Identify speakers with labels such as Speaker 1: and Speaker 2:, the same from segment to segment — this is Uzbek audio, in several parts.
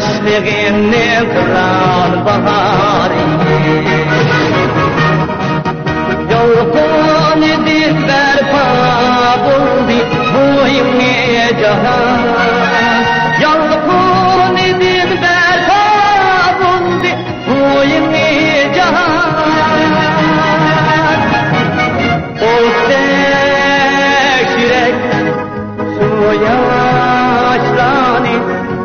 Speaker 1: yoshligimni qilgan bahori yolqin dilber buldi bo'yimni jahon yolqin dilber buldi bo'yimni jahon o'sek yürek su yaşlanı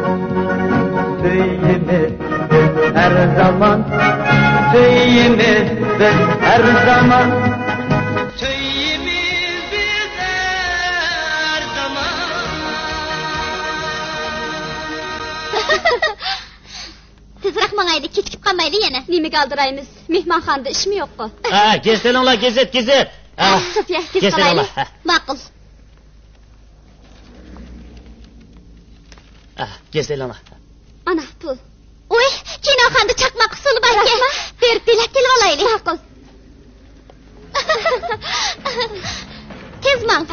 Speaker 1: Söylemez her zaman Söylemez her zaman Söylemez biz her zaman
Speaker 2: Tezroq mangaydi, kechikib qolmaydi yana.
Speaker 3: Nima qaldiraymiz? Mehmonxonada ishmi yo'q-ku?
Speaker 4: Kelinglar, gezet.
Speaker 3: Sofiya, tez qaraylik.
Speaker 2: Ma'qul.
Speaker 4: Kelinglar.
Speaker 3: Ana pul.
Speaker 2: Oy, kinoxonada chaqmoq usuli bor ekan. Berib belak kelib olaylik.
Speaker 3: Ma'qul.
Speaker 2: Tez mang.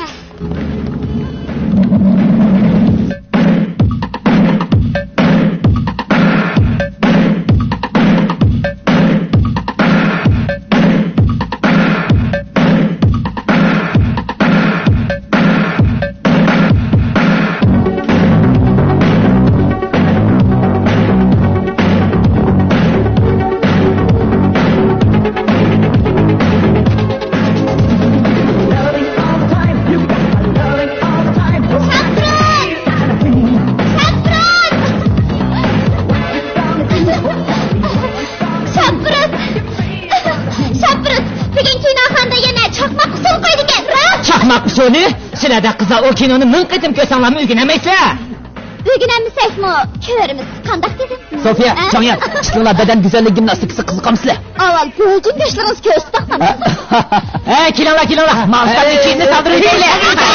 Speaker 4: Sizlarda qizlar o kinoni ming qatim ko'rsanglarmi o'rganaysizlar?
Speaker 2: O'rganmasakmi, ko'ramiz. Qanday dedim?
Speaker 4: Sofiya, Jonyan, chiqinglar badan go'zallik gimnastikasi qiziqamsizlar.
Speaker 2: Avval bo'lding yoshlarimiz ko'rsataqman.
Speaker 4: Kelinglar. Ma'lumotni keyinni saldiraylik.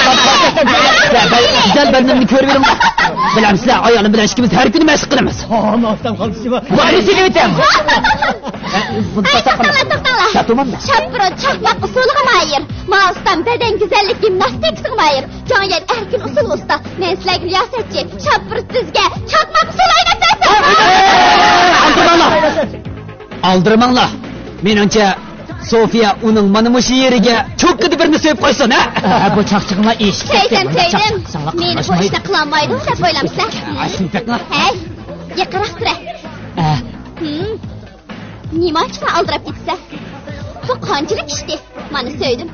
Speaker 4: Güzel badannimni ko'rib beringlar. Bilamsizlar, ayolim bilan ikkimiz har kuni mashq qilamiz. Ma'lumotdan qolibsizmi? Bari seni o'tam.
Speaker 2: To'xtanglar. Shaprat chaqmoq usuliga mayir. Ma'lumotdan badan go'zallik gimnastikasiga mayir. Jonyan erkin usul usta. Men sizlarga riyosatchi. Shaprat sizga chaqmoq usuli o'rgatasan.
Speaker 4: Aldırmanglar. Menimcha Sofiya uning mana shu yeriga cho'qqida birini so'yib qo'ysin, ha? Bu chaqchig'inglar eshitib
Speaker 2: Teydim. Meni bu ishni qila olmaydi deb o'ylamsizlar. Hey, yaqinroq tur. Nima uchun aldirab ketsa? Bu qanchalik ishdi? Mana so'ydim.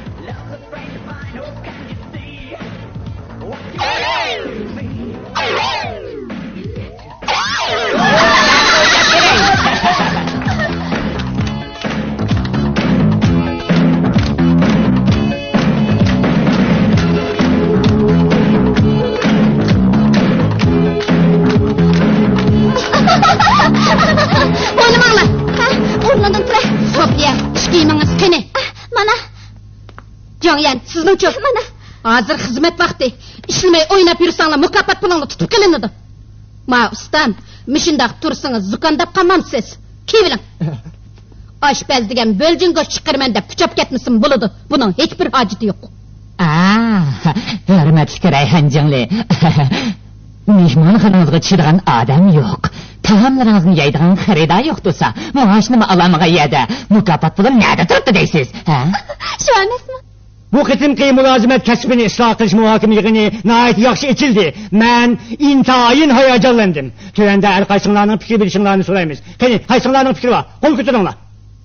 Speaker 3: O'ylamanglar. O'rnidan tur. Sofiya, ishkimingiz qani?
Speaker 2: Mana.
Speaker 3: Jonyan, sizning-chi?
Speaker 2: Mana.
Speaker 3: Hozir xizmat vaqti. Ishlamay o'ynab yursanglar mukofot pulingni tutib kelinadi. Ma ustam, mishindaq tursangiz zukandab qolmamsiz. Keling. Oshpaz degan bo'ljin go'sht chiqarman deb kuchab ketmisin bo'ladi. Buning hech bir hojati yo'q.
Speaker 4: Hurmatli Rayhon jingli. Mehmonxonamizga tushadigan odam yo'q. Taomlaringizni yeydigan xaridor yo'q desa, maoshni alamiga yedi. Mukofot puli nada turibdi deysiz, ha?
Speaker 2: Shu emasmi?
Speaker 5: Bu qitimki mulozimat kasbini isloh qilish muhokama yig'ini nihoyat yaxshi ichildi. Men intayin hayajonlandim. Tövanda har qaysinglarning fikr berishinglarni so'raymiz. Qani, qaysinglarning fikri bor? Qo'l ko'taringlar.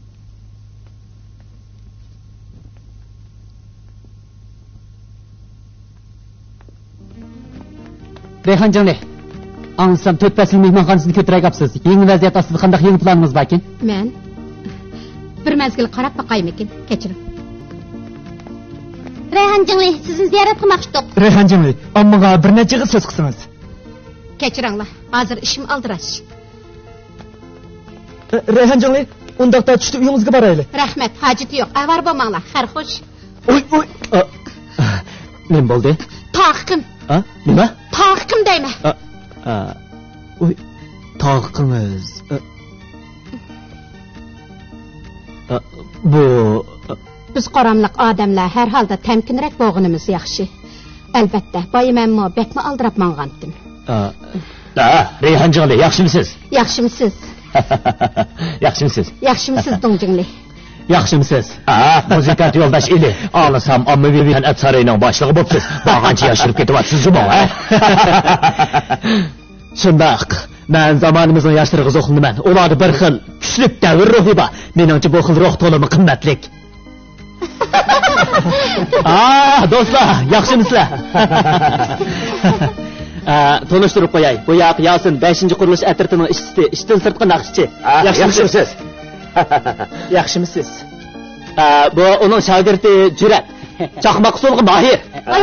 Speaker 4: Rayhon jingli. Ansam 4 fasl mehmonxonasini ko'tarayapsiz. Yangi vaziyat ostida qanday yangi planingiz bor ekan?
Speaker 3: Men bir mazgil qarab boqaymikin. Kechiring.
Speaker 2: Rayhon jingli, sizni ziyorat qilmoqchidik.
Speaker 5: Rayhon jingli, ammoga bir necha so'z qilsangiz.
Speaker 3: Kechiringlar. Hozir ishim aldirash.
Speaker 5: Rayhon jingli, undaqda tushdi uyingizga boraylik.
Speaker 3: Rahmat, hojati yo'q. Avar bo'lmanglar. Xarxosh.
Speaker 5: Oy. Nima bo'ldi?
Speaker 3: Tog'im.
Speaker 5: Nima?
Speaker 3: Tog'im deyman.
Speaker 5: Oy, tog'ingiz. Bu
Speaker 3: Biz qoramliq odamlar har holda tamkinroq bo'lganimiz yaxshi. Albatta, boyimanmi, bekmi aldirab mangandim.
Speaker 4: Reyhan Jingli, yaxshimisiz?
Speaker 3: Yaxshimisiz?
Speaker 4: Yaxshimisiz?
Speaker 3: Yaxshimisiz, Dongjingli?
Speaker 4: Yaxshimisiz? Muzikant yo'ldosh Eli. Olisam ommaviy san'at saroyining boshlig'i bo'libsiz. Bag'ancha yashirib ketyapsiz-ku, ha? Shundaq. Men zamonimizning yoshlar qiziqliman. Ularda bir xil kuchli davr ruhi bor. Meningcha bu xil ruh to'limi qimmatlik. Do'stlar, yaxshimisizlar? Tanıştırıp qo'yay. Bu yoq Yasin 5-qurilish atritining ishchisi, ishdan sirtqi naqshchi. Yaxshimisiz? Yaxshimisiz? Bu uning shogirdi Jurat. Chaqmoq usulga mohir.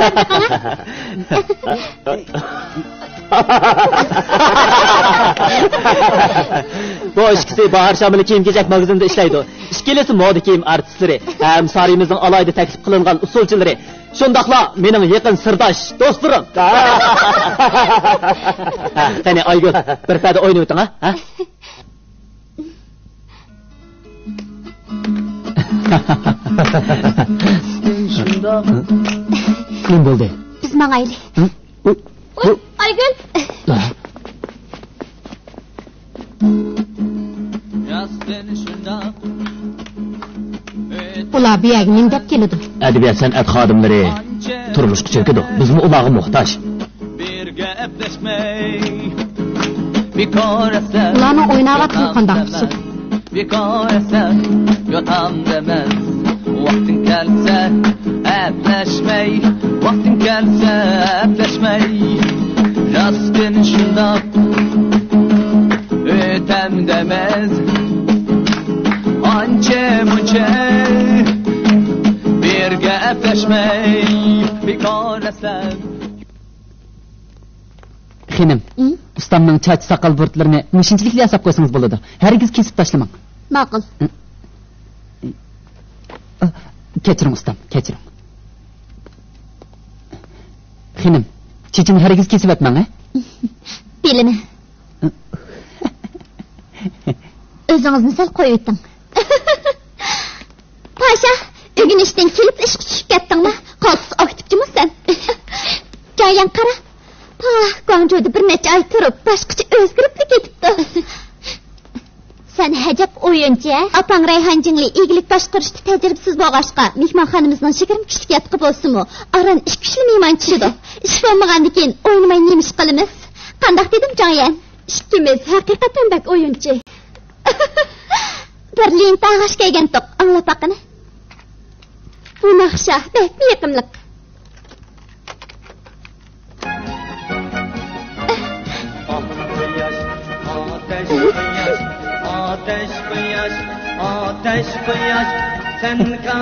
Speaker 4: Bu ikkisi Bahar Shamili kiyim-kechak magazinida ishlaydi. Ikkalasi moda kiyim artistlari, ham saroyimizning alayda taklif qilingan usulchilari. Shundaqla mening yaqin sirdosh do'stlarim. Qani Aygul, bir fada o'ynab o'ting, ha? Kim bo'ldi?
Speaker 2: Biz mangayli. Aygul.
Speaker 3: Ular bu yerga nima deb keladi?
Speaker 4: Adabiyot san'at xodimlari turmushga cho'kadi. Bizmi ularga muhtoj.
Speaker 3: Ularni o'ynayotgan qandaqsiz?
Speaker 1: Bekorsan yotam demez. Vaqtin kelsa aplashmay, vaqtin kelsa aplashmay. Rastin shundoq o'tam demez. Ancha muncha birga aplashmay, bekorsan.
Speaker 4: Xenim, ustamning chach saqal burtlarini mushinchilikli yasab qo'ysangiz bo'ladi. Hargiz kesib tashlamang.
Speaker 3: Ma'qul.
Speaker 4: Kechiring ustam, kechiring. Xenim, chechini hargiz kesib atmang,
Speaker 2: Bilimi. O'zingizni sal qo'yib o'ting. Pasha, o'ginishdan kelib ishga tushib ketdingmi? Qolsiz aktivchimisan? Joyan qara. Guangzhouda bir necha oy turib, boshqacha o'zgarib ketibdi. Sen hajab o'yinchi, opang Rayhan Jingli igilik boshqarishda tajribasiz bo'lg'ashqa, mehmonxonamizning 20 kishilik yatqi bo'lsa-mu, aran 2 kuchli mehmonchidir. Ish bo'lmagandan keyin o'ynamay nemish qilamiz. Qandoq dedim Joyan? Ikkimiz haqiqatan bak o'yinchi. Bir lenta g'ash kelgan to'q, anglab baqini. Bu naqsha bak yoqimliq.
Speaker 1: Ateş kıyaş, ateş kıyaş, sen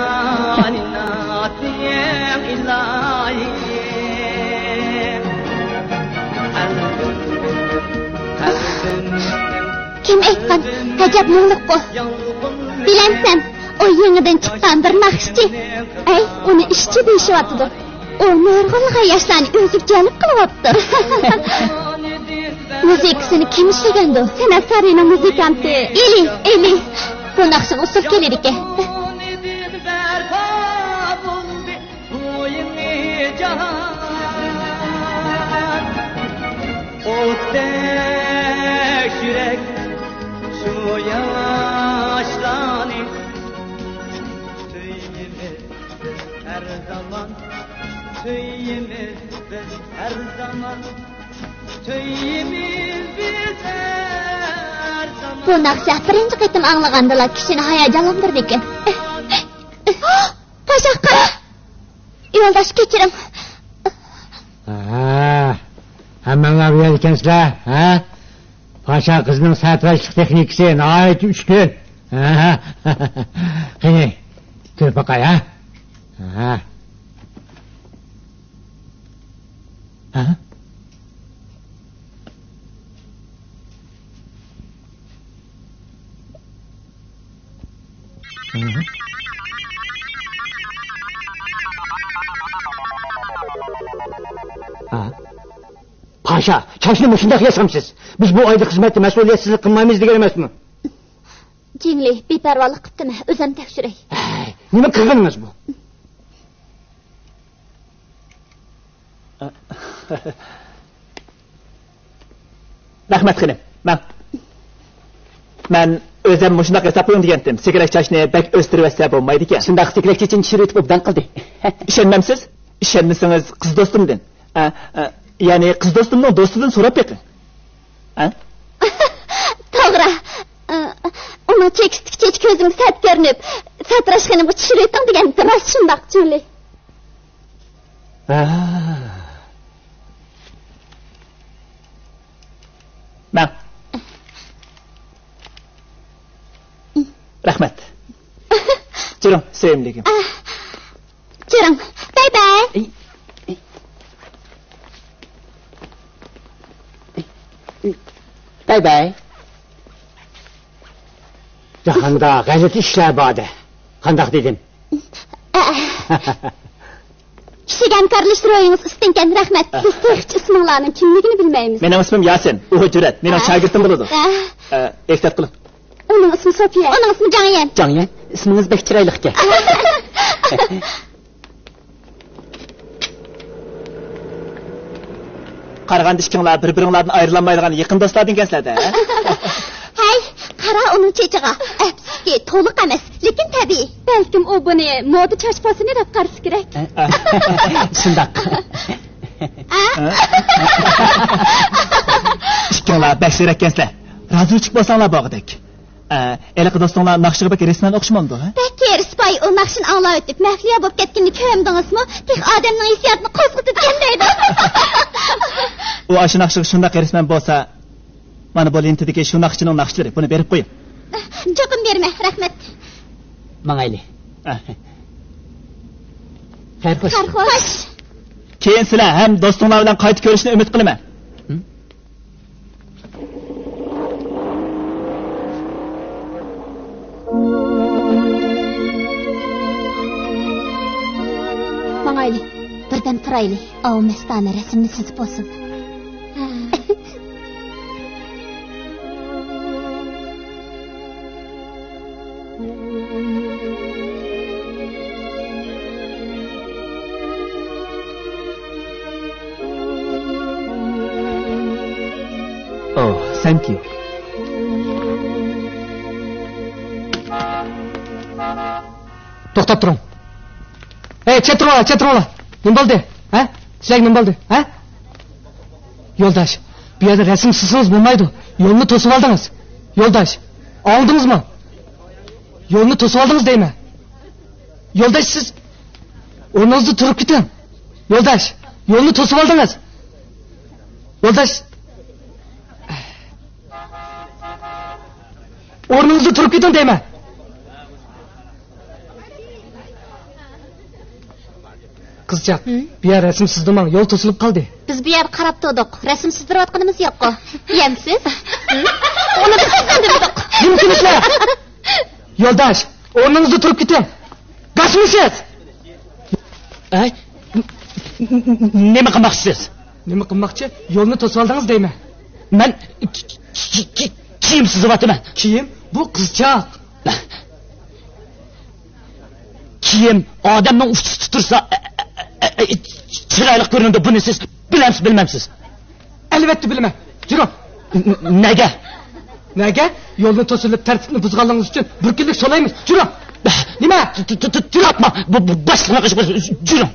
Speaker 1: kainatın ilahi.
Speaker 2: Kim aytgan? Ajab muğliq bu. Bilemsen, o yenidan chiqqan bir naqshchi. Ay, uni ishchi deyishyapti. O nurg'unga yoshlarni o'ziga jalb qilyapti. Muzikasini kim ishlagandi? San'at saroyining muzikanti. Eli. Bu naqshga usul kelar ekan.
Speaker 1: Ateş yürek şu yaşlarını tüyümüz her zaman, tüyümüz her zaman, tüyümüz her zaman.
Speaker 2: Bu naqsha birinchi qitim anglagandalar kishini hayajonlantirdi ekan. Pasha qara. Yo'ldosh kechiring.
Speaker 5: Hammanglar bu yerda ekansizlar, ha? Pasha qizning satrashlik texnikasi nihoyat ushkun. Qani, ko'p baqay, ha? Pasha, chashni mushundaq yasamsiz. Biz bu oyda xizmatni mas'uliyatsizlik qilmaymiz degan emasmi?
Speaker 2: Jingli beparvolik qilibdimi? O'zim tekshiray.
Speaker 5: Nima qilganingiz bu?
Speaker 4: Rahmat qiling. Men o'zim mushunaq hesab qo'ying degandim. Sekirak chashni bak o'stirib bo'lmaydi ekan. Shundaq sekirak chechini tushirib obdan qildi. Ishonmamsiz? Ishonmasangiz qiz do'stimdan. Ya'ni qiz do'stimning do'stidan so'rab beqing.
Speaker 2: To'g'ri. Uni chekistik ko'zim sat ko'rinib, satrashxonamga tushirib degan rost shundaq Juli. Rahmat. Juring, sevimligim. Juring. Bye bye.
Speaker 4: Bye bye.
Speaker 5: Jahanda g'ayrat ishlar bordi. Qandaq dedim?
Speaker 2: Kishiga hamkorlashtiringiz istingan rahmat. Siz to'g'ri isminglarning kimligini bilmaymiz.
Speaker 4: Mening ismim Yasin. U Jurat. Mening shogirdim bo'ladi. Ehtiyot qiling.
Speaker 2: Uning ismi Sofiya. Uning ismi Jangyan.
Speaker 4: Jangyan, ismingiz bek chiroyli ekan. Qaraganda ishkinglar bir-biringlardan ayrilanmaydigan yaqin do'stlar egansizlar-da.
Speaker 2: Hay, qara uning chechiga. Afsuski, to'liq emas, lekin tabiiy. Balkim u buni moda chashpasini deb qarasa kerak.
Speaker 4: Shundaq. Ishkinglar bashir ekansizlar. Razilchik bo'lsanglar bog'idek. Eliqi do'stinglar naqshiga bak resmen o'xshamamdi, ha?
Speaker 2: Bekir, Spy u naqshini anglab o'tib, mahliya bo'lib ketganini ko'mdingizmi? Tek odamning hissiyotini qo'zg'atib deydi.
Speaker 4: U ashi naqshiga shunday resmen bo'lsa, mana bu lentidagi shu naqshining naqshlari, buni berib qo'ying.
Speaker 2: Cho'qim berma, rahmat.
Speaker 4: Mangayli. Xayr xo'sh.
Speaker 2: Xayr xo'sh.
Speaker 4: Keyin sizlar ham do'stinglar bilan qaytib ko'rishni umid qilaman.
Speaker 2: Mangayli, birdan turayli. Av mastona rasmni chizib olsin.
Speaker 4: Oh, thank you.
Speaker 5: To'xtab turing. Chetrola. Nima bo'ldi? Ha? Sizlarga nima bo'ldi? Ha? Yo'ldosh, bu yerda rasm chizsangiz bo'lmaydi. Yo'lni to'sib oldingiz. Yo'ldosh, oldingizmi? Yo'lni to'sib oldingiz deyman. Yo'ldosh, siz o'rningizda turib keting. Yo'ldosh, yo'lni to'sib oldingiz. Yo'ldosh, o'rningizda turib keting deyman. Qizchaq, bu yer rasm sizdiman, yo'l to'silib qoldi.
Speaker 2: Biz bu yer qarab turdik. Rasm sizdirayotganimiz yo'q-ku. Yemsiz? Uni biz sizdirdik.
Speaker 5: Kimsizlar? Yo'ldosh, o'rningizda turib keting. Qachmisiz?
Speaker 4: Nima qilmoqchisiz?
Speaker 5: Nima qilmoqchi? Yo'lni to'sib oldingiz deyman.
Speaker 4: Men kiyim sizyapman.
Speaker 5: Kiyim? Bu qizchaq.
Speaker 4: Kiyim odamning ustida tursa chiroyli ko'rinadi. Buni siz bilamsiz, bilmamsiz?
Speaker 5: Albatta bilaman. Juring.
Speaker 4: Nega? Yo'lni to'silib tartibni buzganligingiz uchun bir kunlik so'laymiz. Juring. Nima? Turatma. Bu boshqa juring.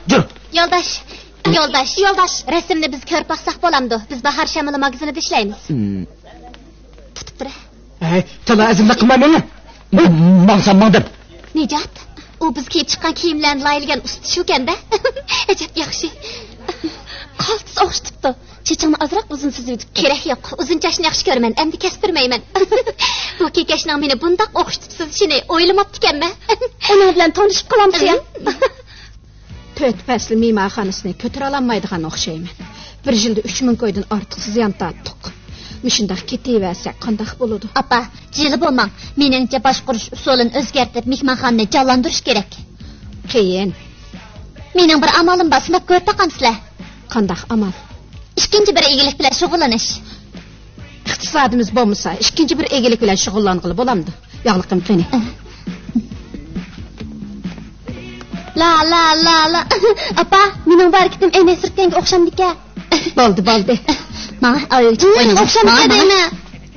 Speaker 2: Yo'ldosh, rasmni biz ko'rib baqsaq bo'lamdi. Biz Bahar Shamili magazinida ishlaymiz. Tutib tur.
Speaker 5: Tala azimla qilma meni.
Speaker 4: Mangdim.
Speaker 2: Nejat, u biz kiyib chiqqan kiyimlarni layilgan usti shu-kanda. Ajab yaxshi. Qaltis o'xshatibdi. Chechingni ozroq uzun suzib kerak yo'q. Uzun chashni yaxshi ko'raman, endi kestirmayman. Bu kekashning meni bundoq o'xshatibsiz, shuni o'ylamabdi-kanman. Uning bilan tanishib qolamsiz-ya?
Speaker 3: 4 fasli mehmonxonasini ko'tara olmaydigan o'xshayman. Bir yilda 3000 qo'ydan ortiq ziyon tortdik. Mishindaq ketaversa qanday bo'ladi?
Speaker 2: Apa, jili bo'lmang. Meningcha boshqarish usulini o'zgartirib mehmonxonani jonlantirish kerak.
Speaker 3: Qiyin.
Speaker 2: Mening bir amalim bor, sinab ko'rib taqamsizlar.
Speaker 3: Qanday amal?
Speaker 2: Ikkinchi bir egilik bilan shug'ullanish.
Speaker 3: Iqtisodimiz bo'lmasa, ikkinchi bir egilik bilan shug'ullanqili bo'lamdi. Yog'liqim qani.
Speaker 2: La. Apa, mening barkitim ene sirtganga o'xshamdika.
Speaker 3: Bo'ldi.
Speaker 2: Bana ayılcık oynayın.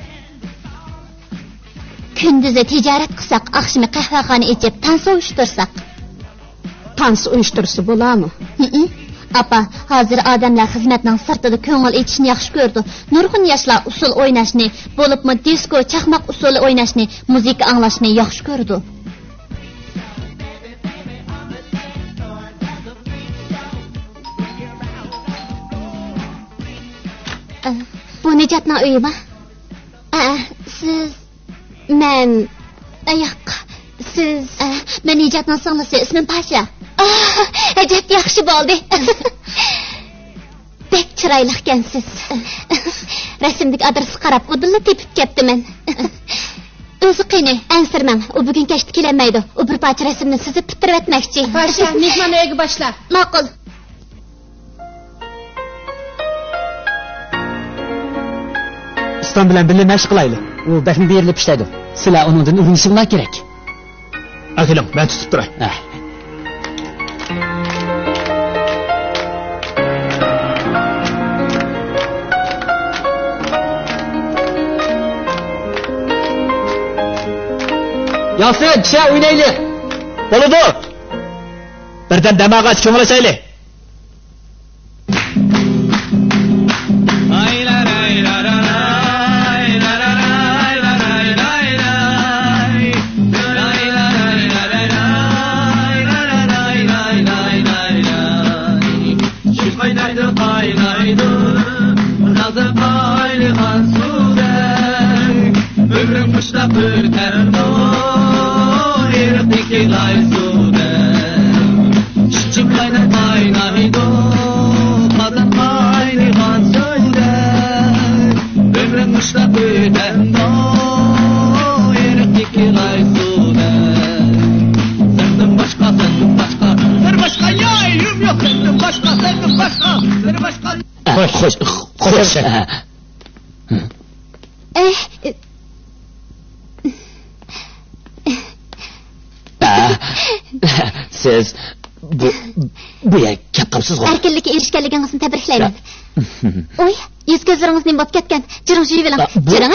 Speaker 2: Gündüzü ticaret kısak, akşamı kahvehane içip tansı uyuştursak.
Speaker 3: Tansı uyuşturusu bola mı?
Speaker 2: Apa, hazır adamlar hizmetinin sırtıda köngül içini yaxşı gördü. Nurgun yaşlar usul oynaşını, bolup mu disko, çakmak usulü oynaşını, müzik anlaşını yaxşı gördü. Bu Necat'ın öyi mi? Siz... Ben Necat'ın sığlısı, ismim Paşa. Ecep yaxşı boldu. Bek çıraylıqkensiz. Resimdik adresi qarab, udullu tepip ketdi men. Özü qiyni, ansirman. O bugün keçti kelemeydi. O bir parça resimni sizib bitirib etmekçi.
Speaker 3: Paşa, mehmon öyiga başla.
Speaker 2: Ma'qul.
Speaker 4: Ustam bilan birga mashq qilaylik. U bakmi berilib ishlaydi. Sizlar uningdan o'rganishinglar kerak.
Speaker 5: Akilim, ben tutup duray.
Speaker 4: Yasin, şey oynaylik.
Speaker 5: Boludu. Birden demağa köngüleşeyli. Hoş.
Speaker 4: Siz bu yer kapqapsiz qo'y.
Speaker 2: Erkinlikka erishganligingizni tabriklayman. Oy, yuz ko'zlaringizni botib ketgan. Jiring juyib oling. Jiring.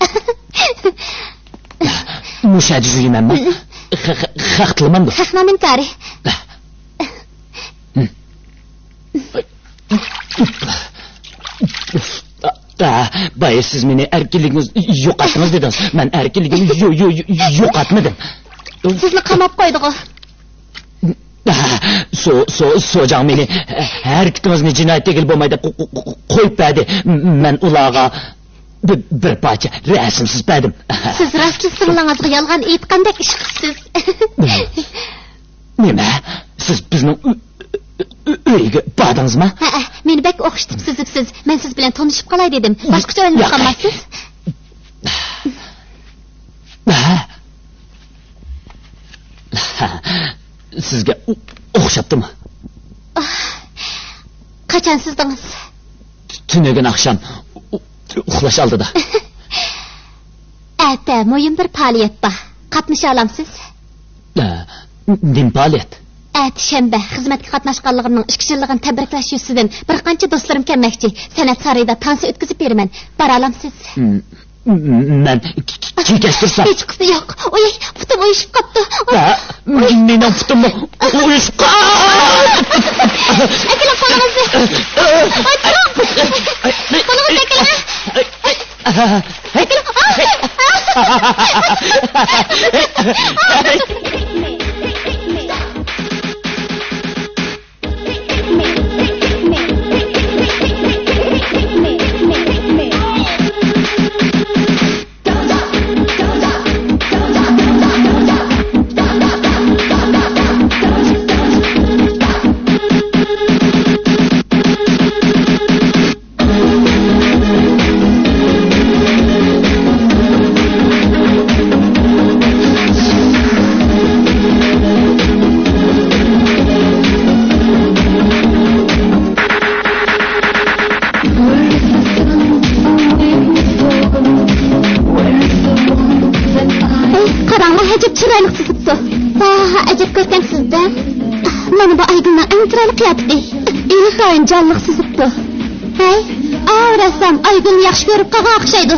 Speaker 4: Mushadi juymanmi? Haqliman bu.
Speaker 2: Haqnamin tari.
Speaker 4: Bayır siz meni erkinliginiz yo'qotdingiz dedingiz. Men erkinligimni yo'qotmadim.
Speaker 2: Sizni qamab qo'ydi-ku.
Speaker 4: So'jang meni harakatingizni jinoyatga kelib bo'lmaydi qo'yib berdi. Men ularga bir parcha rasm chizdim.
Speaker 2: Siz rostli sirlangizga yolg'on aytgandek ish qilsiz.
Speaker 4: Nima? Siz bizning uyga bordingizmi?
Speaker 2: Meni bek o'xshatibsiz. Men siz bilan tanishib qolay dedim. Boshqacha o'ynab qolmaysiz?
Speaker 4: Sizga o'xshatdimi?
Speaker 2: Qachon sizdingiz?
Speaker 4: Tunagan oqshom uxlash oldida.
Speaker 2: Ata, muhim bir faoliyat bor. Qatnasha olamsiz?
Speaker 4: Nim faoliyat?
Speaker 2: Shanba xizmatga qatnashganligimning 2 yilligini tabriklash yuzidan bir qancha do'stlarim kelmoqchi. San'at saroyida tansi o'tkazib beraman. Bora olamsiz?
Speaker 4: Men kechtursam.
Speaker 2: Hech qisi yo'q. Oy, putim uyushib qopti.
Speaker 4: Mening putim uyushib qopti.
Speaker 2: Akila qo'lingizni. Qo'lingizni ajab ko'rsam sizdan. Mana bu ayg'inlar eng chiroyli qiyofati. Intayin jonliq sizibdi. Hey, ağrasam Aygül yaxşı görüp qağa oxşaydı.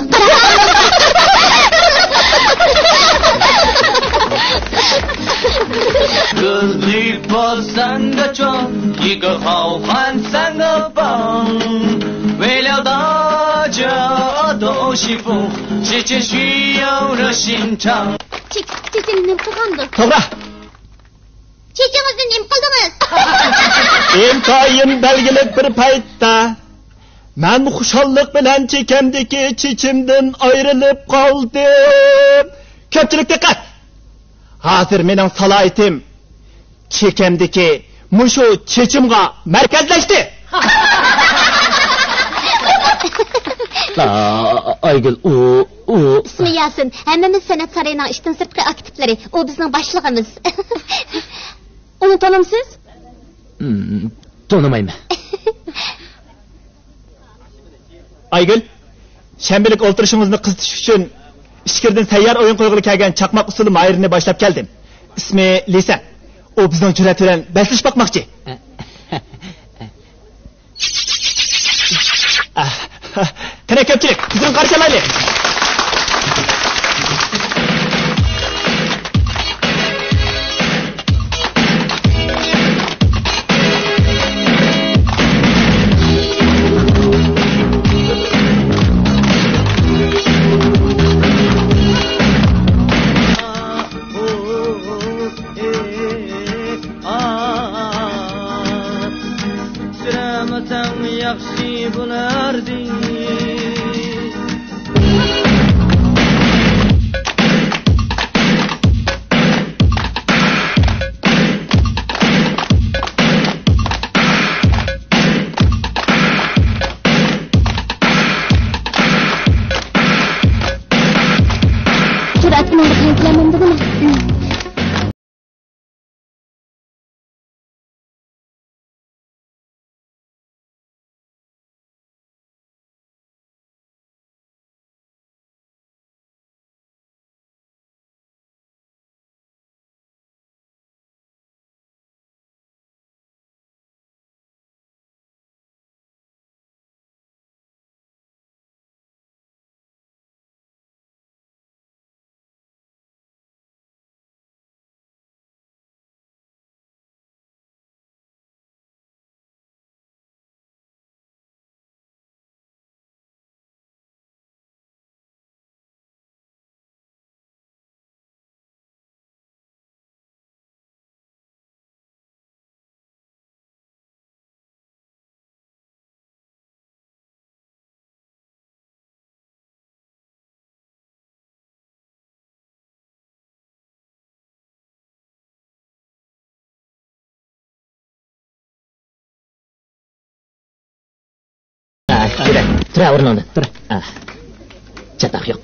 Speaker 1: Kızlık bolsan da çok, yıkı havhan sen de bang. Velada cadı o şifun, çiçe şuyavra şinçang.
Speaker 2: Çiçeğini nem qılğandı?
Speaker 5: To'g'ri.
Speaker 2: Çiçeğinizni nem qıldınız?
Speaker 5: Intoyim belgilib bir paytda men xushallik bilan chekimdagi chechimdan ayrilib qoldim. Ko'pchilik diqqat. Hozir mening salohiyatim chekimdagi mushu chechimga markazlashdi.
Speaker 4: Aygül,
Speaker 2: İsmi Yasin. Hemmemiz sanat sarayının işten sırtkı aktifleri. O bizning başlığımız. Onu tanımsız?
Speaker 4: Tanımayım.
Speaker 5: Aygül, shanbalik o'ltirishimizni qizitish uchun ishkirdan tayyor o'yin qo'yg'ili kelgan chaqmoq usuli mayirini boshlab keldim. Ismi Lisa. O bizning jur'at bilan baslish boqmoqchi. Qani ko'pchilik, bizni qarshilaylik.
Speaker 1: Süremesem yaxşı bulardı.
Speaker 2: Jur'atni qaytlamamdi buni.
Speaker 4: Tura o'rningda, tura. Chataq yo'q.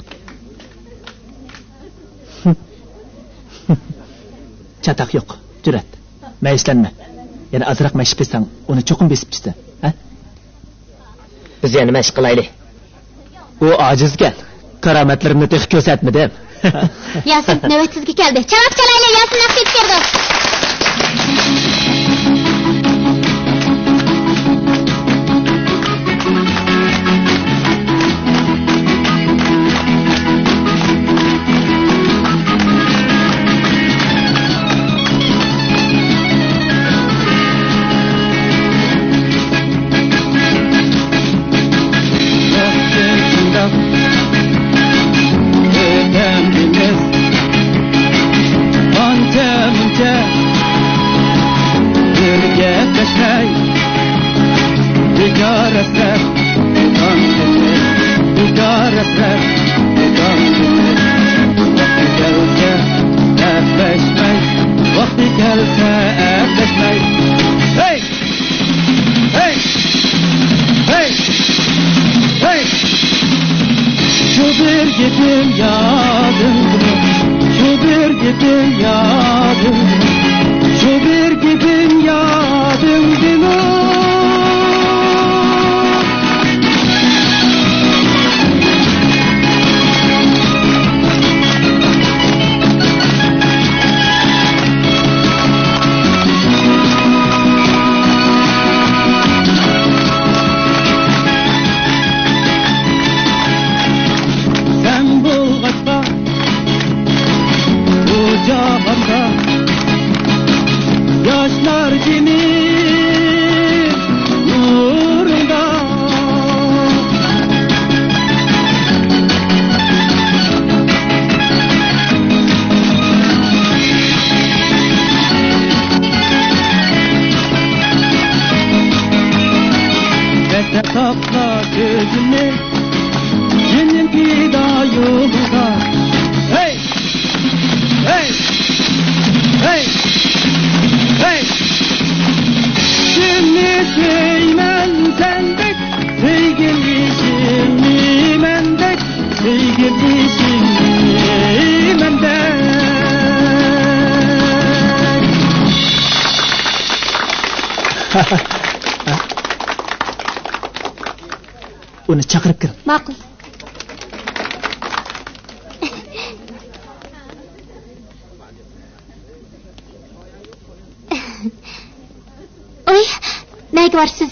Speaker 4: Chataq yo'q. Jur'at. Mayishlanma. Yana azroq mashq qilsang, uni cho'qim besib chiqsa, ha? Biz yana mashq qilaylik. U ojizgan. Karomatlarimni tek ko'rsatmadim.
Speaker 2: Yasin, navbat sizga keldi. Chanoq chalaylik, Yasin naqd kirdi.
Speaker 4: Uni chaqirib kir.
Speaker 2: Ma'qul. Oy, nega varsiz?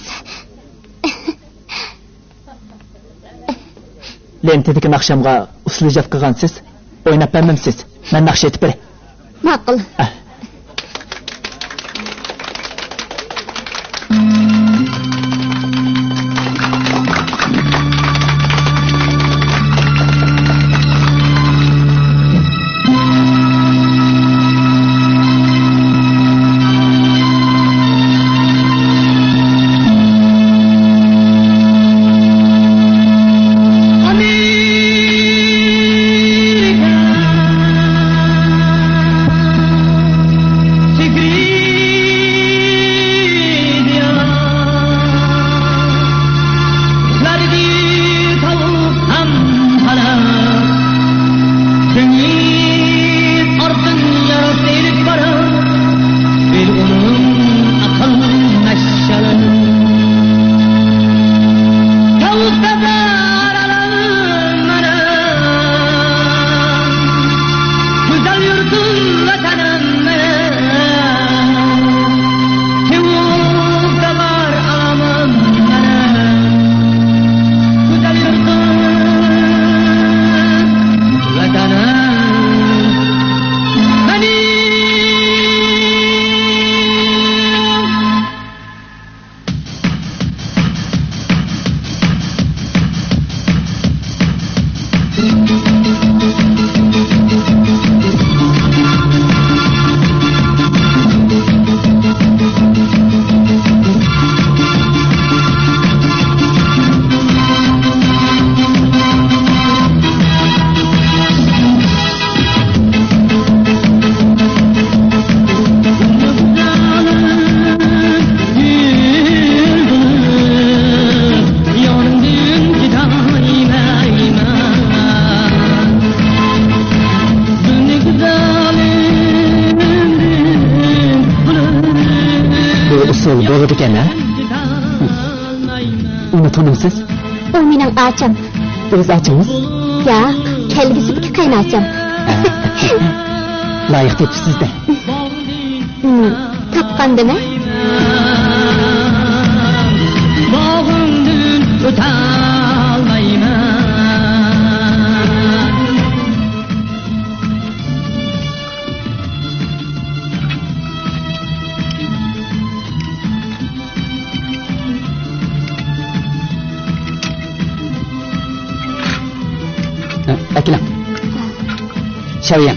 Speaker 4: Lentedagi naqshamga usul ijod qilgansiz. O'ynab bermamsiz. Men naqsh etib beray.
Speaker 2: Ma'qul.
Speaker 4: Tanımsız?
Speaker 2: O mening acham.
Speaker 4: O'z achingiz?
Speaker 2: Yo'q, kelgusidagi qaynacham.
Speaker 4: Loyiq tepsizda.
Speaker 2: Topqandimi?
Speaker 1: Bog'imdan o'tolmayman.
Speaker 4: Akila. Şaviyam.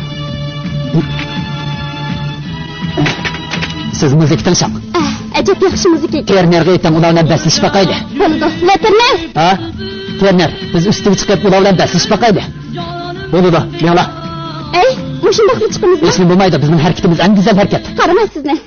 Speaker 4: Siz müzik tanışam.
Speaker 2: Acayip yaxshi muzika.
Speaker 4: Ternerga aytam, ularni baslashib baqaydi.
Speaker 2: Bo'ldi. Leterner.
Speaker 4: Ha? Terner, biz ustiga chiqib ularni baslashib baqaydi. Bo'ldi, mengla.
Speaker 2: Ey, mushundoq chiqimizmi?
Speaker 4: Hech bo'lmaydi, bizning harakatimiz eng go'zal harakat.
Speaker 2: Qaramay sizni.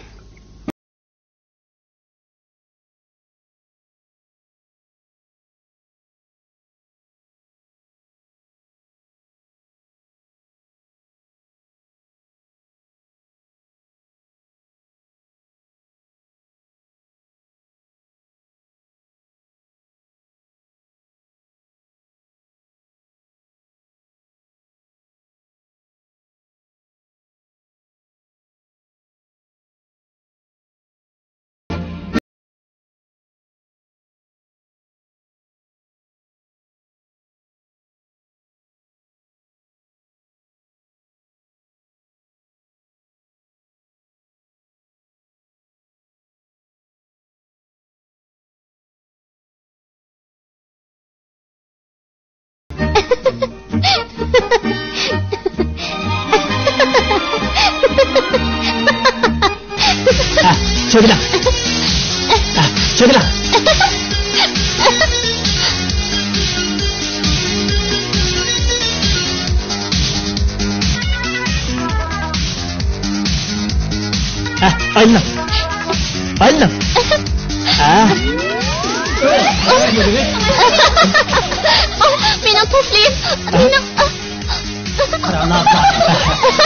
Speaker 4: Çöküle. Çöküle. Aynen. Aynen.
Speaker 2: Benim tuflim. Benim...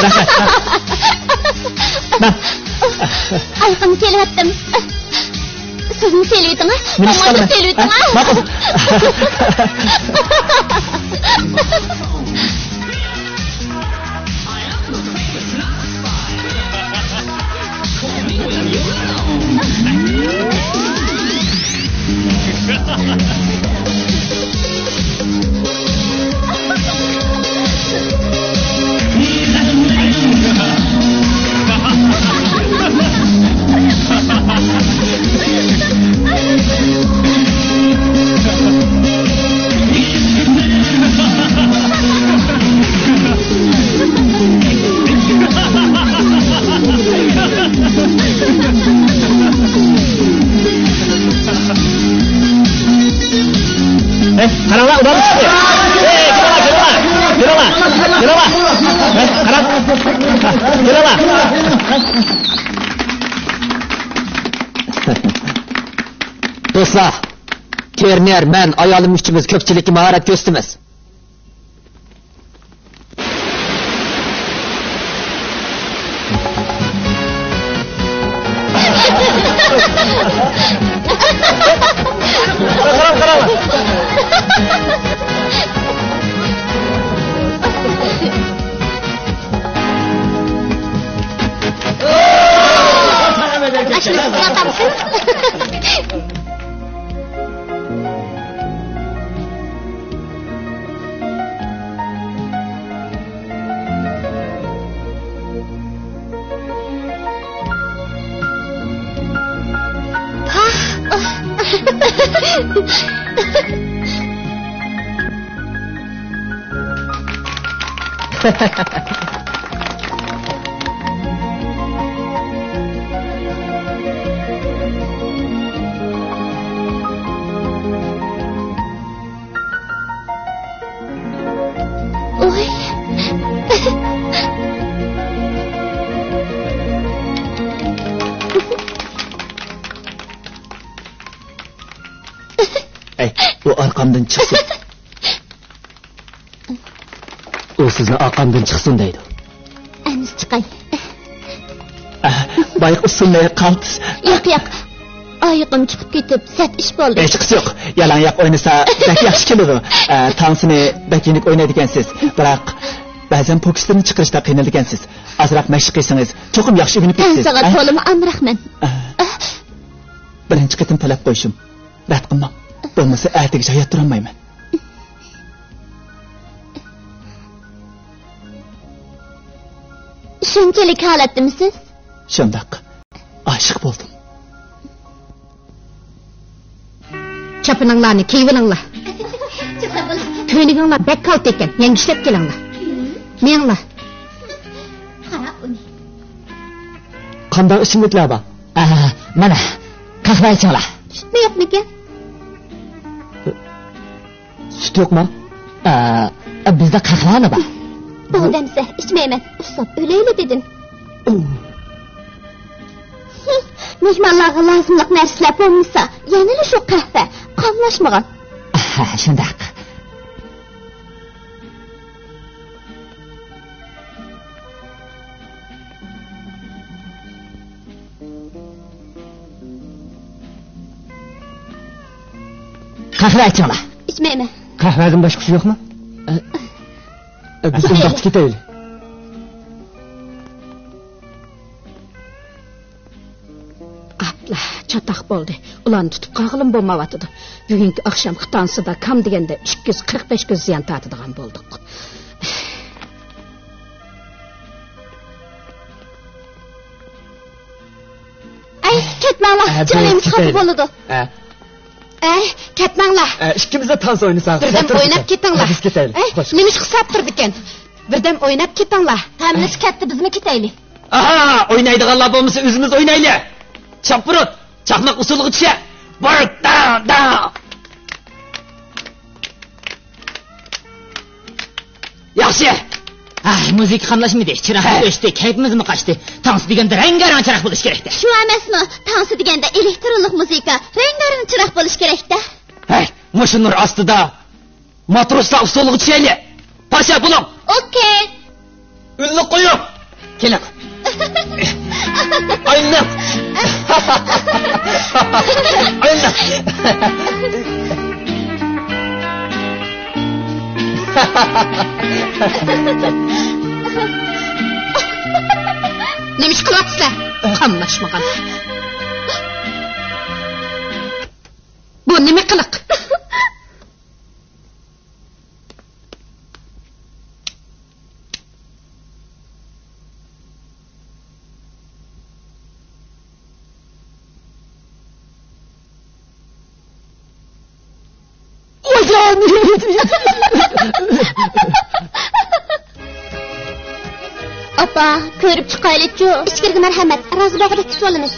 Speaker 2: Ayqım kelyaptim. Sizni seviyorum ha. Mamamı seviyorum ha.
Speaker 5: Karala ulan çıktı. Karala. Karala.
Speaker 4: Dostlar, Terner, men, ayolum üçümüz köpçülükki maharet göstimiz. Bu arkamdan çıksın. O sizni arkamdan çıksın deydi.
Speaker 2: Aniz çıkay.
Speaker 4: Bayık ısınmaya kaldı.
Speaker 2: Yok. Ayıqım çıkıp ketip, set iş oldu.
Speaker 4: Çıkısı yok. Yalan yak oynasa bek yaxşı keledi. Tansını bekinik oynaydigansiz. Biroq ba'zan pokistini chiqarishda qiynalgansiz. Azroq mashq qilsangiz, cho'qim yaxshi o'ynab ketasiz.
Speaker 2: Sagat to'lim amrahman.
Speaker 4: Birinchi qatim talab qo'yishim. Rad qilmam. Bo'lmasa ertaga hayot turolmayman.
Speaker 2: Shunchalik holatdamisiz?
Speaker 4: Shundoq. Oshiq bo'ldim.
Speaker 3: Çapınыңlarını kiyvinіңlar. Tönigіңlar bek kalt eкен, yengişlep kelіңlar. Menіңlar.
Speaker 4: Qanday ichimliklar bor?
Speaker 1: Mana, qahva ichinglar.
Speaker 2: Sütme yok mikan?
Speaker 4: Süt yo'qmi?
Speaker 1: Bizda qahvani bor.
Speaker 2: Bu demse içmeymen. Usop öyle dedin. Mehmanlarga lazımlıq narsalar bo'lmasa, yanılı şu qahva qamlashmagan.
Speaker 1: Shundoq. Qahva ichinglar.
Speaker 2: İçmeymen.
Speaker 5: Kahveden başkası yok mu?
Speaker 4: Biz undaq ketaylik.
Speaker 3: Apla, çataq bo'ldi. Ularni tutib qag'ilib bo'lmayotidı. Bugungi oqshom xitansida kam deganda 245 ko'z ziyon tortadigan bo'ldik.
Speaker 2: Ay, ketmanglar. Canım xafa bo'ladi. Ketmanglar.
Speaker 4: İkimiz de tans oynasak.
Speaker 3: Birden oynab ketinglar.
Speaker 4: Biz ketaylik.
Speaker 3: Nemish hisob turdi ekan. Birden oynab ketinglar.
Speaker 2: Hamimiz ketdi, bizmi ketaylik.
Speaker 4: Aha, oynaydiganlar bo'lmasa o'zimiz oynaylik. Chapurut, chaqnoq usuliga tusha. Bor, da. Yaxshi.
Speaker 1: Müzik qamlashmaydi. Chiroqni o'chdi, kayfimizmi qochdi. Tans deganda rangarang chiroq bo'lish kerakda.
Speaker 2: Shu emasmi? Tansi deganda elektronlik musiqa, rang-barang chiroq bo'lish kerakda.
Speaker 4: Hey, mushu nur ostida matroslar usuliga tushaylik. Pasha buloq.
Speaker 2: Okay.
Speaker 4: Unli qo'yib. Keling. Oynab.
Speaker 3: Nima ish qilyapsizlar? Qamlashmagan. Bu nima qiliq?
Speaker 2: Opa, ko'rib chiqaylik-ku. Ichkariga marhamat, rozi bog'ida kutib olamiz.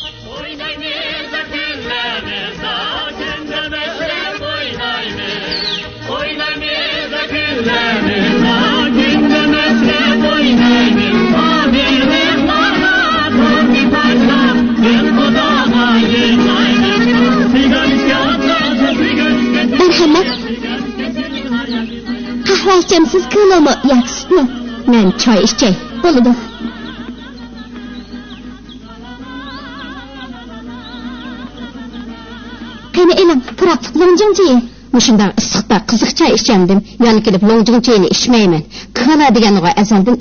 Speaker 2: Marhamat. Qahva ichamsiz, ko'lami yoki sutmi? Men choy ichay. Bo'ladi. Qani elim, qiraqliq longjingchi. Mushunda issiqda qiziq choy ichamdim. Yana kelib longjingchini ichmayman. Kola deganiga azaldan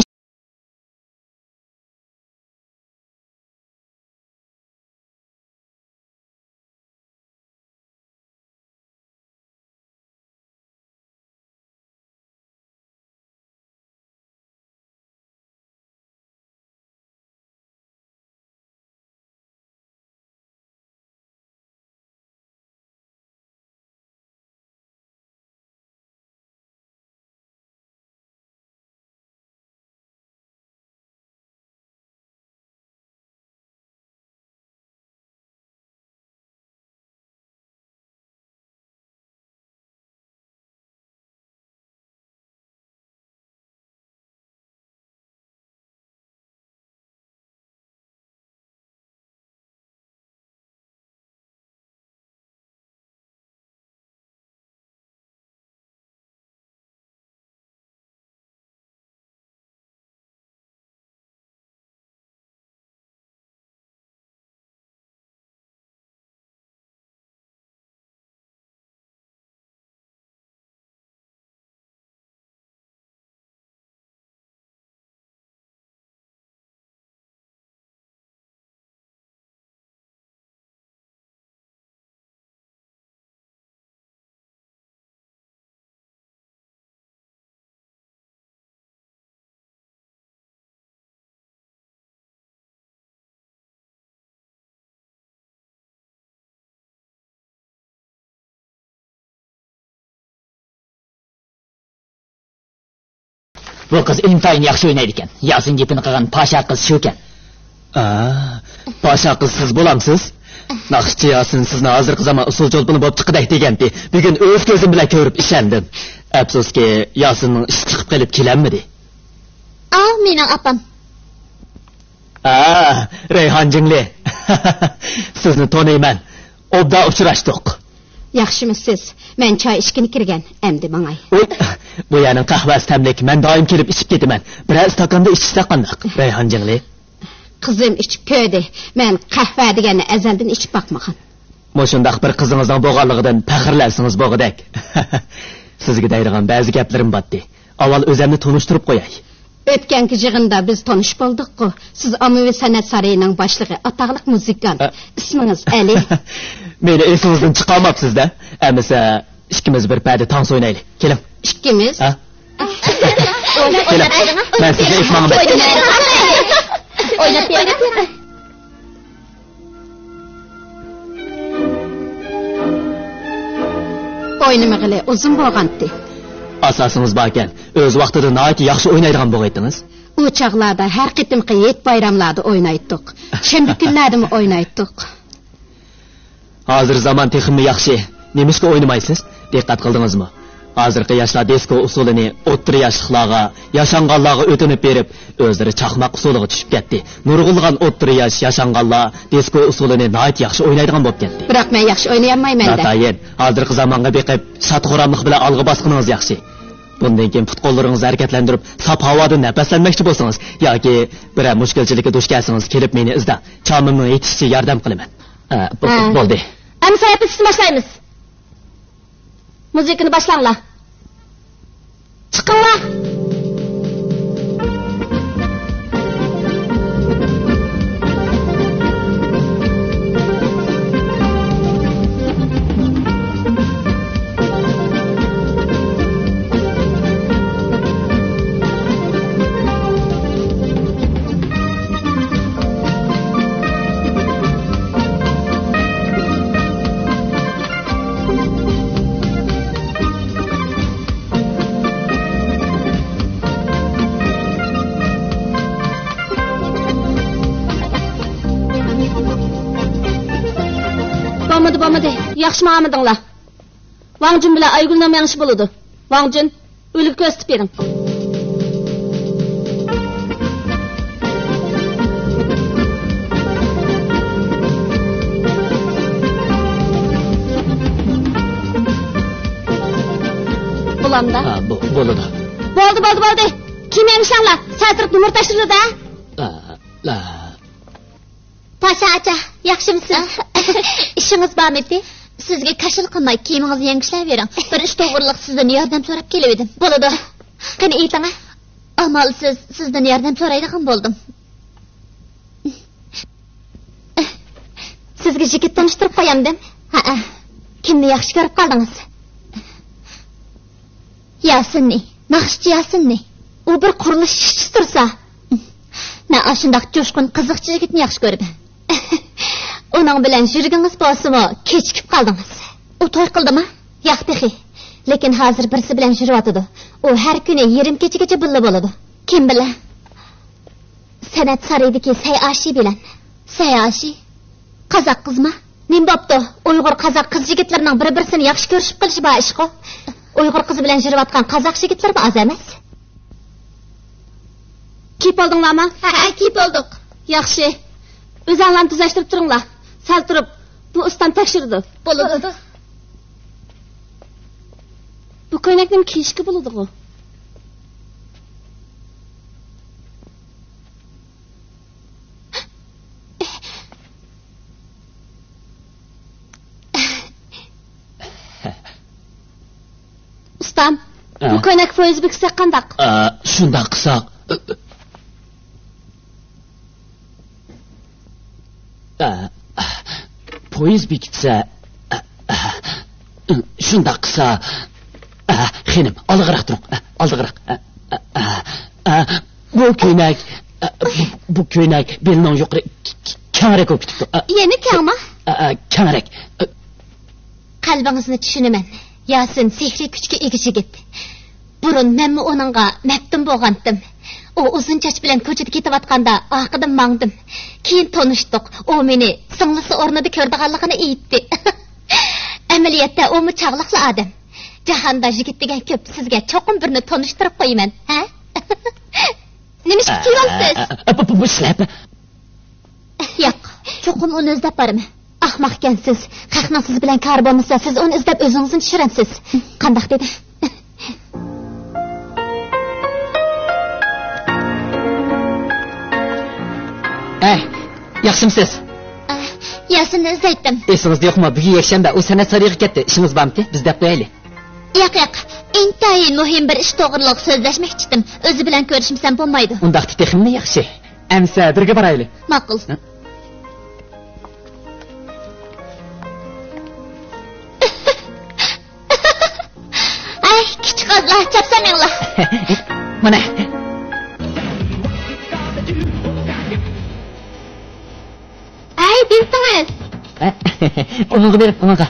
Speaker 1: Bu qiz intayin yaxshi o'ynaydi ekan. Yasin gapini qilgan pasha qiz shu ekan.
Speaker 4: Pasha qiz siz bo'lamsiz? Naqshchi Yasin sizni hozirgi zamon usul cho'lpini bo'lib chiqidak deganti. Bugun o'z ko'zim bilan ko'rib ishandim. Afsuski Yasinning ishi chiqib qolib kelamidi.
Speaker 2: Mening opam.
Speaker 4: Rayhon jingli. Sizni taniyman. Obda uchrashdik.
Speaker 3: Yaxshimisiz? Men choy ichgani kirgan, endi mangay.
Speaker 4: Bu yaning qahvasi tamlik. Men doim kelib ichib ketaman. Biroz stakanda ichsa qandoq? Rayhon jingli.
Speaker 3: Qizim ichib ko'ydi. Men qahva deganni azaldan ichib baqmagan.
Speaker 4: Moshundaq bir qizingizning bo'lganligidan faxrlansangiz bo'g'idak. Sizga deydigan ba'zi gaplarim botdi. Avval o'zimni tanishtirib qo'yay.
Speaker 3: O'tganki yig'inda biz tanish bo'ldik-ku. Siz Ommaviy san'at saroyining boshlig'i, ataqliq muzikant. Ismingiz Ali.
Speaker 4: Meni esingizdan chiqolmabsiz-da. Amisa ikkimiz bir payda tans o'ynaylik. Keling.
Speaker 3: Ikkimiz?
Speaker 4: Keling. Men sizga aytmoqman.
Speaker 2: O'ynab bering.
Speaker 3: O'ynamag'ili uzun bo'lgandi.
Speaker 4: Asosingiz bor ekan. O'z vaqtida nihoyatda yaxshi o'ynaydigan bo'g'aydingiz.
Speaker 3: U chaqlarda har qitimqi yet bayramlarda o'ynaydik. Shanba kunlardami o'ynaydik.
Speaker 4: Hozir zamon texmi yaxshi. Nemishga o'ynamaysiz? Diqqat qildingizmi? Hozirgi yoshlar disko usulini o'ttir yoshliqlarga, yashanganlarga o'tinib berib, o'zlari chaqmoq usuliga tushib ketdi. Nurg'ulgan o'ttir yosh yashanganlar disko usulini nihoyat yaxshi o'ynaydigan bo'lib ketdi.
Speaker 3: Biroq men yaxshi o'ynayolmayman-da.
Speaker 4: Tatayin, hozirgi zamonga beqib, shatxo'ramlik bilan olg'a bosqiningiz yaxshi. Bundan keyin putqollaringizni harakatlantirib, sap havoda nafaslanmoqchi bo'lsangiz yoki biror mushkulchilikka duch kelsangiz, kelib meni izda. Chomimni yetishiga yordam qilaman. Bo'ldi.
Speaker 3: Әмса yapışsın başlayımız. Müzikini başlanla. Çıkınla. Bo'lmadi. Yaxshi ma'amidinglar. Vangjun bilan Aygulning yangishi bo'ladi. Vangjun, o'lib ko'rsatib bering. Bulamda?
Speaker 4: Ha, bo'ladi.
Speaker 3: Bo'ldi. Kim emishanglar? Sazirib numur tashirdi-da?
Speaker 4: La.
Speaker 2: Pasha acha, yaxshimisiz? İşiniz bormi? Sizga kashil qilmay kiyimingizni yangishlab bir ish to'g'riliq sizdan yordam so'rab keldim. Bo'ladi. Qani ayting. Amalsiz sizdan yordam so'raydigan bo'ldim. Sizga yigit tanishtirib qo'yamdim. Ha. Kimni yaxshi ko'rib qoldingiz? Yasinni, naqshchi Yasinni. U bir qurilish ishchisi tursa, men ashundaq jo'shqin qiziqchi yigitni yaxshi ko'rdim. Onun bilan yurgingiz bo'lsa-mu, kechikib qoldingiz. U to'y qildimi? Yo'q texi. Lekin hozir birisi bilan yuryotdi. U har kuni yarim kechagacha birga bo'ladi. Kim bilan? San'at saroyidagi Sayashi bilan. Sayashi? Qozoq qizmi? Nim bo'pti? Uyg'ur qozoq qiz yigitlarining bir-birini yaxshi ko'rishib qilishi bor ish-ku. Uyg'ur qizi bilan yurayotgan qozoq yigitlar oz emas.
Speaker 3: Kip oldinglarmi?
Speaker 2: Ha, kip oldik.
Speaker 3: Yaxshi. O'zinglarni tuzashtirib turinglar. Sal turib, bu ustam tekshirdi.
Speaker 2: Bo'ladi.
Speaker 3: Bu ko'ylakning kiyishki bo'ladi-ku. Ustam, bu ko'ylak foiz biksa qandaq?
Speaker 4: Shunday qilsak. Poyiz bekitsa shunday qilsa xenim oldiroq turing, oldiroq. Bu ko'ylak belning yuqori kengroq bo'lib ketibdi.
Speaker 2: Yana kengmi?
Speaker 4: Kengroq.
Speaker 2: Qalbingizni tushunaman. Yasin sehri kuchga ega yigit. Burun men onunga maftum bo'lgandim. O uzun choch bilan ko'chada ketayotganda orqadan mangdim. Keyin tanishdik. O meni singlisi o'rnida ko'rdiganligini aytdi. Amaliyotda u chaqliqli odam. Jahonda yigit degan ko'p, sizga cho'qim birini tanishtirib qo'yaman, ha? Nima ish qilyapsiz?
Speaker 4: Bu slap.
Speaker 2: Yo'q, cho'qim uni izlab borman. Ahmoq ekansiz. Qahnoq siz bilan kar bo'lmasa, siz uni izlab o'zingizni tushirasiz. Qandoq dedi?
Speaker 4: Yaxshimisiz?
Speaker 2: Yasinni izlaydim.
Speaker 4: Esingizda yo'qmi? Bugun yakshanba, u san'at saroyiga ketdi. Ishimiz bormi? Biz deb qo'yaylik.
Speaker 2: Yo'q. Intayin muhim bir ish to'g'riliq so'zlashmoqchi edim. O'zi bilan ko'rishimsam bo'lmaydi.
Speaker 4: Undaqda teximni yaxshi. Amsa birga boraylik.
Speaker 2: Ma'qul. Ay, kichik qizlar, chapsamanglar.
Speaker 4: Mana.
Speaker 2: Ay, bilsangiz.
Speaker 4: Unga berib, unga.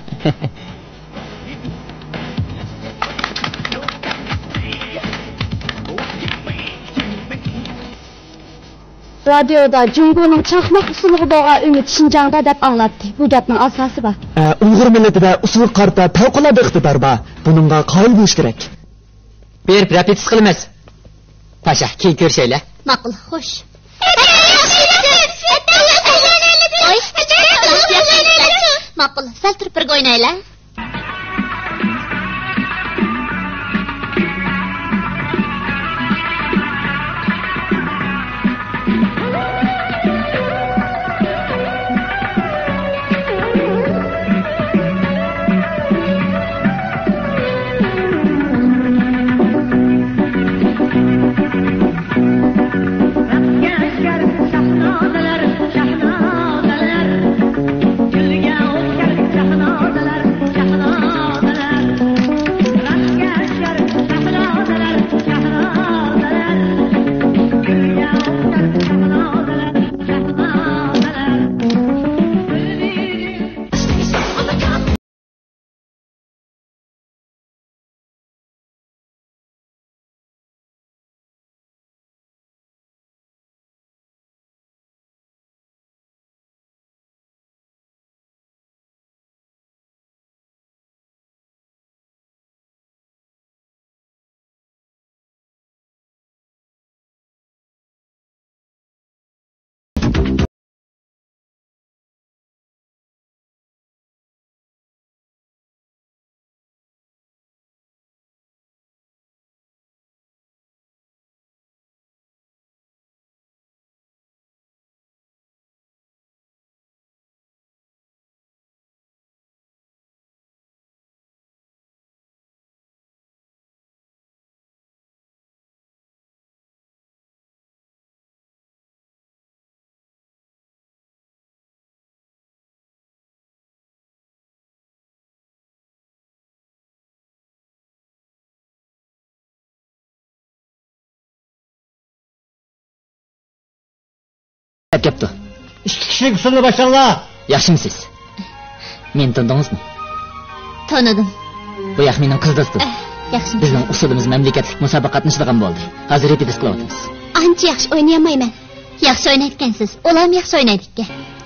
Speaker 3: Radyoda Jungo'ning chaqmoq usuliga bo'lgan umid Shinjongda deb anglatdi. Bu gapning asosi bor.
Speaker 6: Uyg'ur millatida usul qarta favqulodda iqtidor bor. Buningga qoyil bo'lish kerak.
Speaker 4: Berib repetitsiya qilamiz. Pasha, keyin ko'rishaylar.
Speaker 2: Ma'qul, xo'sh. Ma'qul, sal turib birga o'ynaylar.
Speaker 1: Kep kepti.
Speaker 5: 2 kishilik usulni boshliqlar.
Speaker 1: Yaxshimisiz? Meni tanidingizmi?
Speaker 2: Tanıdım.
Speaker 1: Bu yoq mening qiz do'stim.
Speaker 2: Yaxshi.
Speaker 1: Bizning usulimiz mamlakatlik musobaqa qatnashadigan bo'ldi. Hozir repetitsiya qilyapmiz.
Speaker 2: Ancha yaxshi o'ynayolmayman. Yaxshi o'ynayotgansiz. Ular ham yaxshi o'ynaydi ekan.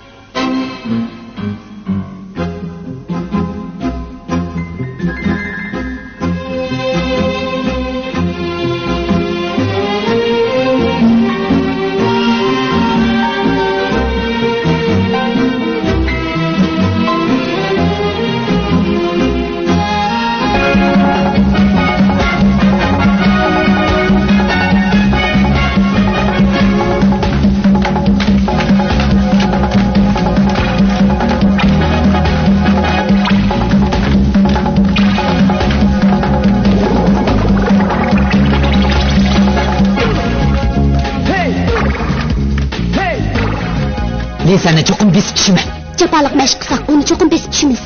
Speaker 1: Men seni cho'qim besib tushman.
Speaker 2: Chapaliq mashq qilsak, uni cho'qim besib tushimiz.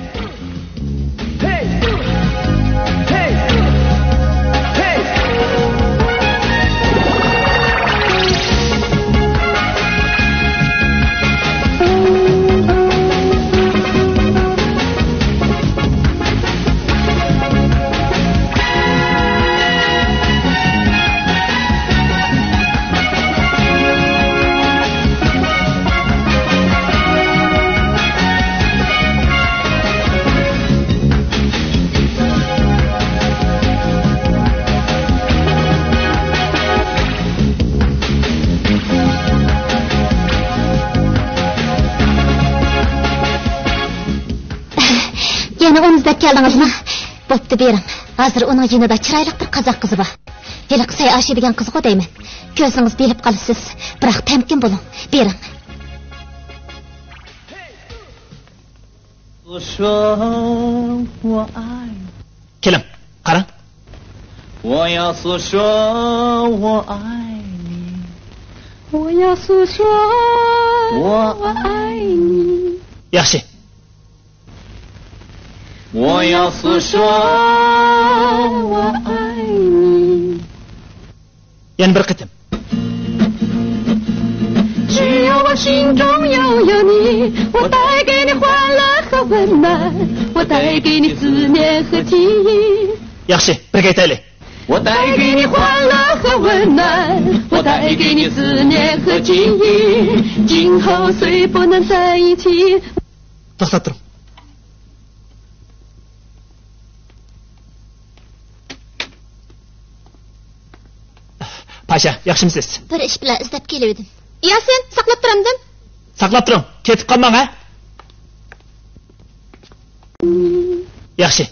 Speaker 2: Yana onu izlab keldingizmi? Bo'pti, bering. Hozir uning yonida chiroyli bir qozoq qizi bor. Hali qisay ashiydigan qiz deyman. Ko'zingiz bilib qolasiz. Biroq tamkin bo'ling. Bering.
Speaker 4: Keling, qarang.
Speaker 7: 我要诉说我爱你，
Speaker 3: 我要诉说
Speaker 7: 我
Speaker 3: 爱你。
Speaker 4: Yaxshi.
Speaker 7: 我要诉说我爱你。
Speaker 4: Yana bir qitim.
Speaker 3: 只要我心中拥有你，我带给你欢乐和温暖，我带给你思念和记忆。
Speaker 4: Yaxshi, birga aytaylik.
Speaker 3: 我带给你欢乐和温暖，我带给你思念和记忆。今后虽不能在一起。
Speaker 4: To'xtab turing. Pasha, yaxshimisiz?
Speaker 2: Bir ish bilan izlab keldim.
Speaker 3: Ya sen saqlab turamdim.
Speaker 4: Saqlab turing, ketib qolmang, ha? Yaxshi.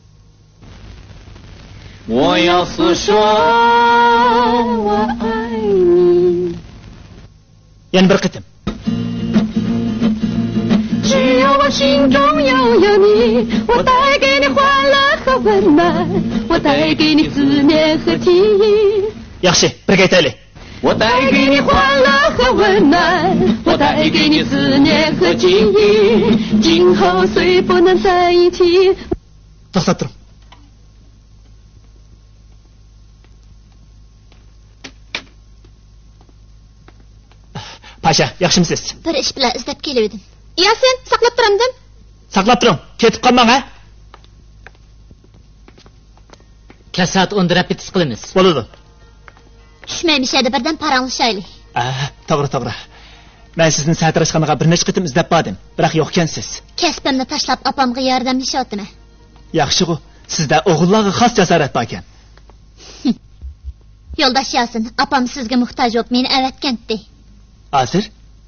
Speaker 7: 我要诉说我爱你。
Speaker 4: Yana bir qitim.
Speaker 3: 只要我心中拥有你，我带给你欢乐和温暖，我带给你思念和记忆。
Speaker 4: Yaxshi, birga aytaylik.
Speaker 3: 我带给你欢乐和温暖，我带给你思念和记忆。今后虽不能在一起。
Speaker 4: To'xtab turing. Pasha, yaxshimisiz?
Speaker 2: Bir ish bilan izlab keldim.
Speaker 3: Ya sen saqlab turamdim.
Speaker 4: Saqlab turing, ketib qolmang, ha?
Speaker 1: Kasat 10 repetitsiya qilamiz.
Speaker 4: Bo'ladi.
Speaker 2: Tushmaymishadi birdan paranglashaylik.
Speaker 4: To'g'ri. Men sizni satrashxonaga bir necha qitim izlab bordim, biroq yo'q ekansiz.
Speaker 2: Kasbimni tashlab opamga yordamlashyapman.
Speaker 4: Yaxshi-ku, sizda o'g'illarga xos jasorat bor ekan.
Speaker 2: Yo'ldosh Yasin, opam sizga muhtoj bo'lib meni avatgandi.
Speaker 4: Hozir?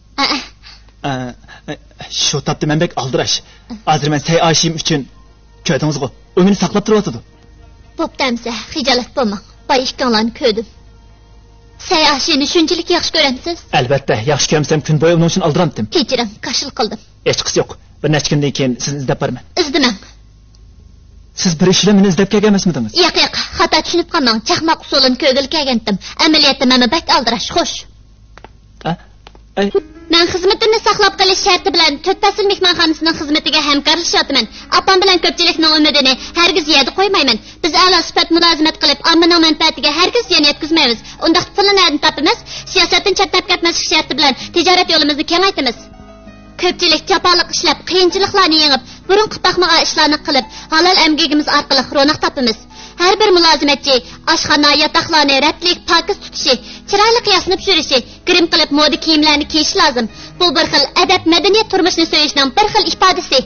Speaker 4: Shu topda men bek aldirash. Hozir men say ashim uchun ko'dingizga o'ngini saqlab turyapti.
Speaker 2: Bo'ptamsa, xijolat bo'lmang. Boy ikkovlarni ko'rdim. Say ashini shunchalik yaxshi ko'ramsiz?
Speaker 4: Albatta, yaxshi ko'rsam kun bo'yi uning uchun aldiramdim.
Speaker 2: Kechiring, qashil qildim.
Speaker 4: Hech qis yo'q. Bir necha kundan keyin sizni izlab boraman.
Speaker 2: Izdimang.
Speaker 4: Siz bir ishla meni izlab kelgan emasmidingiz?
Speaker 2: Yo'q, xato tushunib qolmang. Chaqmoq usulini ko'gil kelgandim. Amaliyotda meni bak aldirash, xo'sh. Men xizmatini saqlab qolish sharti bilan 4 fasl mehmonxonasining xizmatiga hamkorlashyapman. Apam bilan ko'pchilikning umidini hargiz yerda qo'ymayman. Biz a'lo sifat mulozimat qilib, ommaning manfaatiga hargiz ziyon yetkazmaymiz. Undaq pulni nerdan topamiz? Siyosatdan chetlanib ketmaslik sharti bilan tijorat yo'limizni kengaytiramiz. Ko'pchilik jafoliq ishlab, qiyinchiliklarni yengib, burunqi taqmaga ishlarni qilib, halol emgigimiz orqali ro'naq topamiz. Har bir mulozimatchi oshxona, yotoqlarni ratlik, pokiz tutishi, chiroyli qiyosni pishirishi, grim qilib moda kiyimlarni kiyishi lozim. Bu bir xil adab, madaniyat turmushni so'yishning bir xil ifodasi.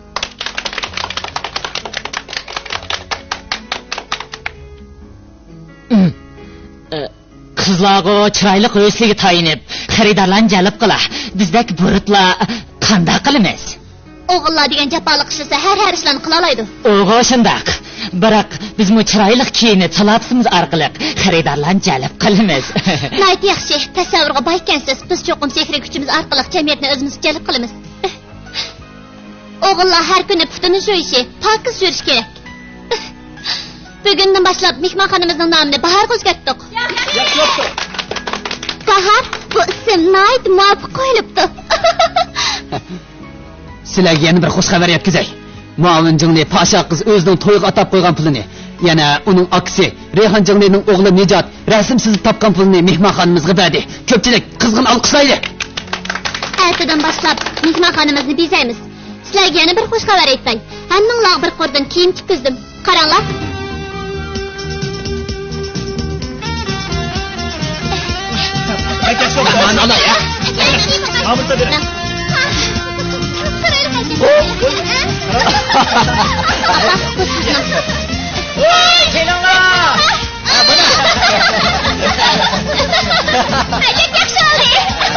Speaker 1: Qizlarga chiroyli qo'yisligiga tayinib, xaridorlarni jalb qila. Bizdek burutlar qanday qilamiz?
Speaker 2: O'g'illar degan jafoliq ishlasa har ishlarni qila oladi.
Speaker 1: O'g'il shundoq. Biroq biz mu chiroyli kiyinib, talabimiz orqali xaridorlarni jalb qilamiz.
Speaker 2: Nayt yaxshi, tasavvurga boy ekansiz. Biz cho'qim sehriy kuchimiz orqali jamiyatni o'zimizga jalb qilamiz. O'g'illar har kuni putini so'yishi, pokiz yurish kerak. Bugundan boshlab mehmonxonamizning nomini Bahorga o'zgartdik. Bahor, bu ism nayt muvofiq qo'yilibdi.
Speaker 4: Sizlarga yana bir xush xabar yetkazay. Muavin Jingli Pasha qiz o'zining to'yiga atab qo'ygan pulini, yana uning aksi Reyhan Jinglining o'g'li Nijat rasmsiz topgan pulini mehmonxonamizga berdi. Ko'pchilik qizg'in olqishlaydi.
Speaker 2: Ertadan boshlab mehmonxonamizni bezaymiz. Sizlarga yana bir xush xabar aytay. Hammanglar bir qo'rdan kiyim tikkizdim. Qaranglar.
Speaker 4: Aman ana ya.
Speaker 7: Hamurda bir.
Speaker 1: Kelinglar.
Speaker 2: Ajak yaxshi oldi.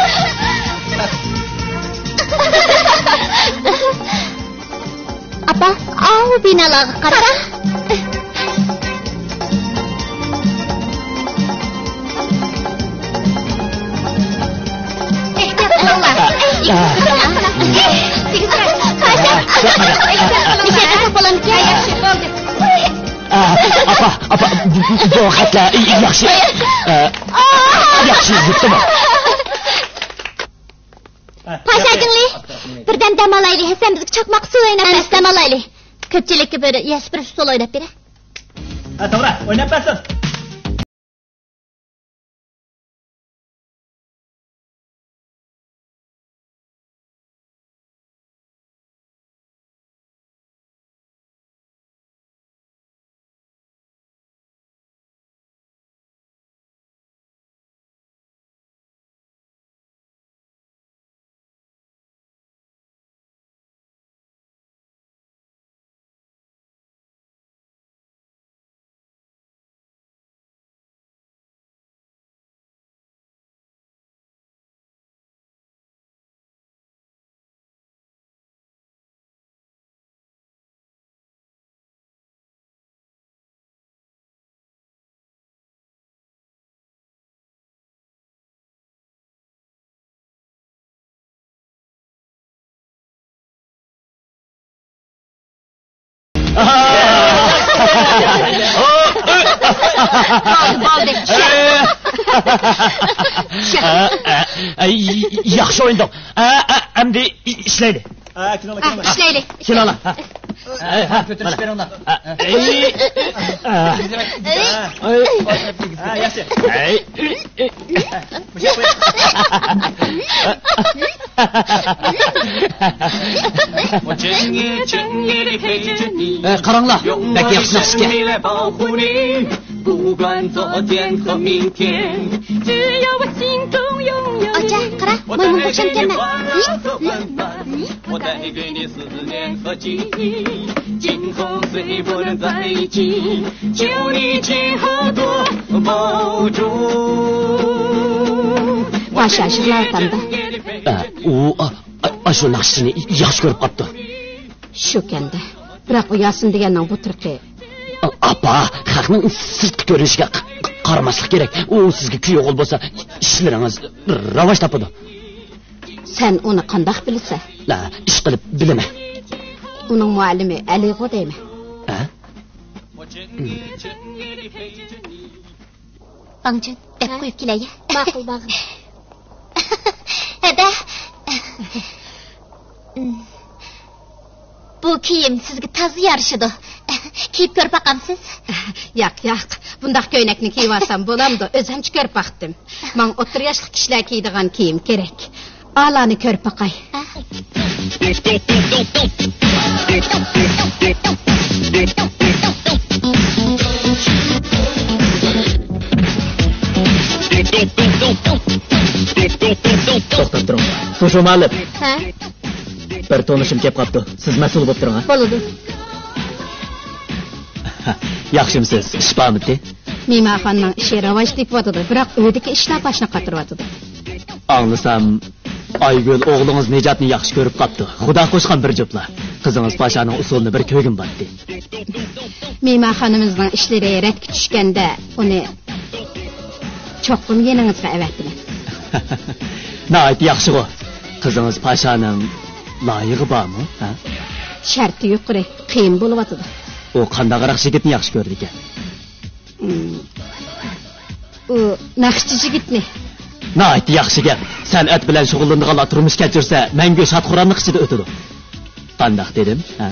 Speaker 2: Apa, binalarga qara.
Speaker 4: Apa, bu xatlar yaxshi. Yaxshi yetdimi?
Speaker 2: Pasha Jingli, birdan dam olaylik. Sen bizga chaqmoq suv o'ynab dam olaylik. Ko'pchilikka bir yaspir suv o'ynab bera.
Speaker 7: To'g'ri, o'ynab bersin.
Speaker 5: Yaxshi o'yindiq. Endi ishlaydi.
Speaker 2: İşleyli.
Speaker 5: Kelala.
Speaker 7: Götürüş ver ondan. Yaxshi.
Speaker 4: Qaranglar, bak yaxshi naqshga.
Speaker 7: 不管昨天和明天，只要我心中拥有你，
Speaker 2: qara,
Speaker 7: 我带给你欢乐和温暖，我带给你思念和记忆，今后虽不能在一起，求你今后多保重。
Speaker 3: Pasha shirlardan
Speaker 4: U shu naqshini yaxshi ko'rib qopti.
Speaker 3: Shu kanda. Biroq u Yasin deganning bu turqi.
Speaker 4: Apa, xalqning sirtqi ko'rinishiga qaramaslik kerak. U sizga kuyoq bo'lsa, ishlaringiz ravoj topadi.
Speaker 3: Sen uni qanday bilsa?
Speaker 4: La, ish qilib bilaman.
Speaker 3: Uning muallimi Aligo deymi?
Speaker 4: Ha?
Speaker 2: Bangchun, deb qo'yib kelay. Ma'qul, bag'im. Ede. Bu kiyim sizge tazı yarışıdı. Kiyip görüp bakamsız?
Speaker 3: Yo'q. Bundaq köynekni kiyib olsam bo'lamdi. O'zim ko'rib baqdim. Men o'tir yoshli kishilar kiydigan kiyim kerak. Alani ko'rib baqay.
Speaker 4: To'xtab turing. Shu ma'lum.
Speaker 2: Ha?
Speaker 4: Bir tonishim kelib qopti. Siz mas'ul bo'lib turing.
Speaker 3: Bo'ladi.
Speaker 4: Yaxshimisiz? Ish bormi?
Speaker 3: Mehmonxonaning ishi rivoj tepyotdi, biroq uydagi ishlar boshni qotiryotdi.
Speaker 4: Anglasam, Aygul o'g'lingiz Nejatni yaxshi ko'rib qopti. Xudo qo'shgan bir juftlar. Qizingiz Pashaning usulini bir ko'gin batdi.
Speaker 3: Mehmonxonamizning ishlari ratga tushganda uni cho'qim yeningizga avatdilar.
Speaker 4: Nayt yaxshi-ku. Qizingiz Pashaning loyig'i bormi? Ha?
Speaker 3: Sharti yuqori, qiyin bo'lyotdi.
Speaker 4: U qandaqroq yigitni yaxshi ko'rdi ekan?
Speaker 3: U naqshchi yigitni.
Speaker 4: Nayt yaxshi gap. San'at bilan shug'ullanganlar turmush kechirsa, mangu shadxuronlik ichida o'tadi. Qandaq dedim? Ha?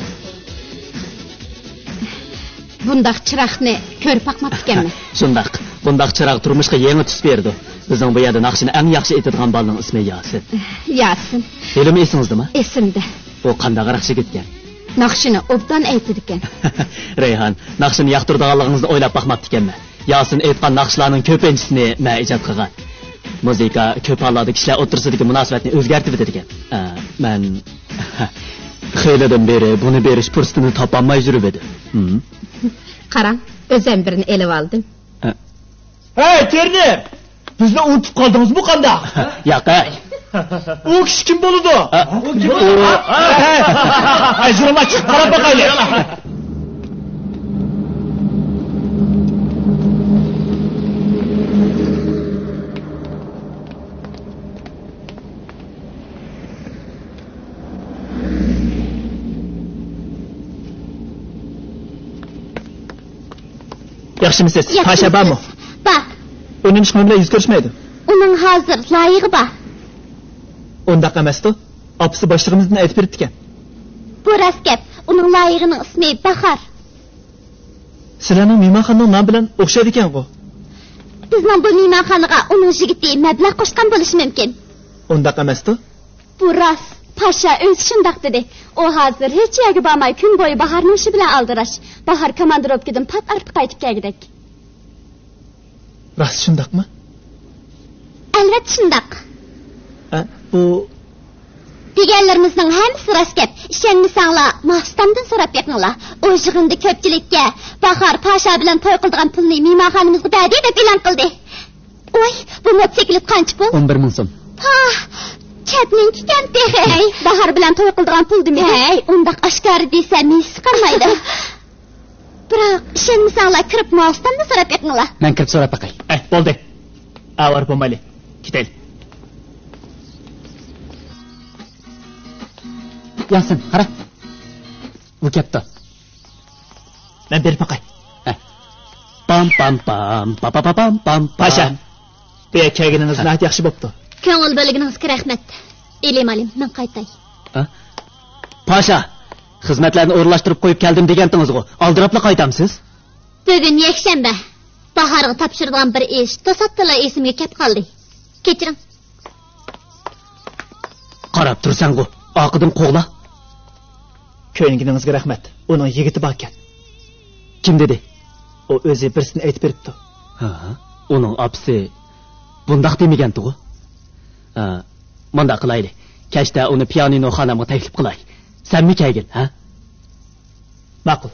Speaker 3: Bundaq chiroqni ko'rib baqmabdikanman.
Speaker 4: Shundaq. Bundaq chiroq turmushga yangi tus berdi. Bizning bu yerda naqshini eng yaxshi aytadigan bolaning ismi Yasin.
Speaker 3: Yasin.
Speaker 4: Filmi esingizdami?
Speaker 3: Esimda.
Speaker 4: U qandaqroq yigit ekan?
Speaker 3: Naqshini obdan aytdi ekan.
Speaker 4: Rayhan, naqshini yoqtirdiganligingizni o'ylab baqmabdi ekanman. Yasin aytgan naqshlarning ko'pinchisini men ijod qilgan. Muzika ko'p hollarda kishilar o'rtasidagi munosabatni o'zgartirib ekan. Men xeylidan beri buni berish fursatini topolmay yurib edim.
Speaker 3: Qarang, o'zim birini elib oldim.
Speaker 6: Hey, Terner! Bizni unutib qoldingiz bu qandaq?
Speaker 4: Yo'q.
Speaker 6: U kishi kim bo'ladi?
Speaker 4: U kim bo'ladi?
Speaker 6: Ay, jurma chiqib qarab baqaylik. Yaxshimisiz? Pasha bormi?
Speaker 2: Bor.
Speaker 6: Uning hech kim bilan yuz ko'rishmaydi.
Speaker 2: Uning hozir loyig'i bor.
Speaker 6: Undaq emas-ku. Opisi boshlig'imizdan aytib berdi ekan.
Speaker 2: Bu rost gap. Uning loyig'ining ismi Bahar.
Speaker 6: Sizlarning mehmonxonaning nomi bilan o'xshaydi ekan-ku.
Speaker 2: Bizning bu mehmonxonaga uning yigiti mablag' qo'shgan bo'lishi mumkin.
Speaker 6: Undaq emas-ku.
Speaker 2: Bu rost. Pasha o'zi shundoq dedi. U hozir hech yerga bormay kun bo'yi Baharning ishi bilan aldirash. Bahar komandirovkadan pat ortib qaytib kelgidek.
Speaker 6: Rost shundaqmi?
Speaker 2: Albatta shundoq.
Speaker 6: Bu
Speaker 2: deganlarimizning hammasi rost gap. Ishonmasanglar, Mahstamdan so'rab beqinglar. U yig'inda ko'pchilikka Bahar Pasha bilan to'y qildigan pulni mehmonxonamizga berdi deb e'lon qildi. Oy, bu motosiklet qancha pul?
Speaker 4: 11,000 so'm.
Speaker 2: Ha, chatning kenti. Hey, Bahar bilan to'y qildigan pul demi? Hey, undaq oshkor desa men siqarmaydi. Biroq ishonmasanglar kirib Mahstamdan so'rab beqinglar.
Speaker 4: Men kirib so'rab baqay.
Speaker 6: bo'ldi. Avar bo'lmayli. Ketaylik.
Speaker 4: Yasin, qara. Bu kapta.
Speaker 6: Men berib baqay.
Speaker 4: Pam pam pam pam pam pam pam.
Speaker 6: Pasha. Bu kelganingiz nahot yaxshi bo'pti.
Speaker 2: Ko'ngil bo'ligingizga rahmat. Elim, men qaytay.
Speaker 4: Pasha, xizmatlarni o'rlashtirib qo'yib keldim degandingiz-ku. Aldirabla qaytamsiz?
Speaker 2: Bugun yakshanba. Baharga topshirgan bir ish to'satdan esimga kelib qoldi. Kechiring.
Speaker 4: Qarab tursan-ku, oqidim qo'g'la.
Speaker 6: Ko'nglinizga rahmat. Uning yigiti bor ekan.
Speaker 4: Kim dedi?
Speaker 6: U o'zi birsini aytib beribdi.
Speaker 4: Uning opisi bundaq demagan-ku. Manda qilaylik. Kechda uni pianino xonamga taklif qilay. Senmi kelgin, ha?
Speaker 6: Ma'qul.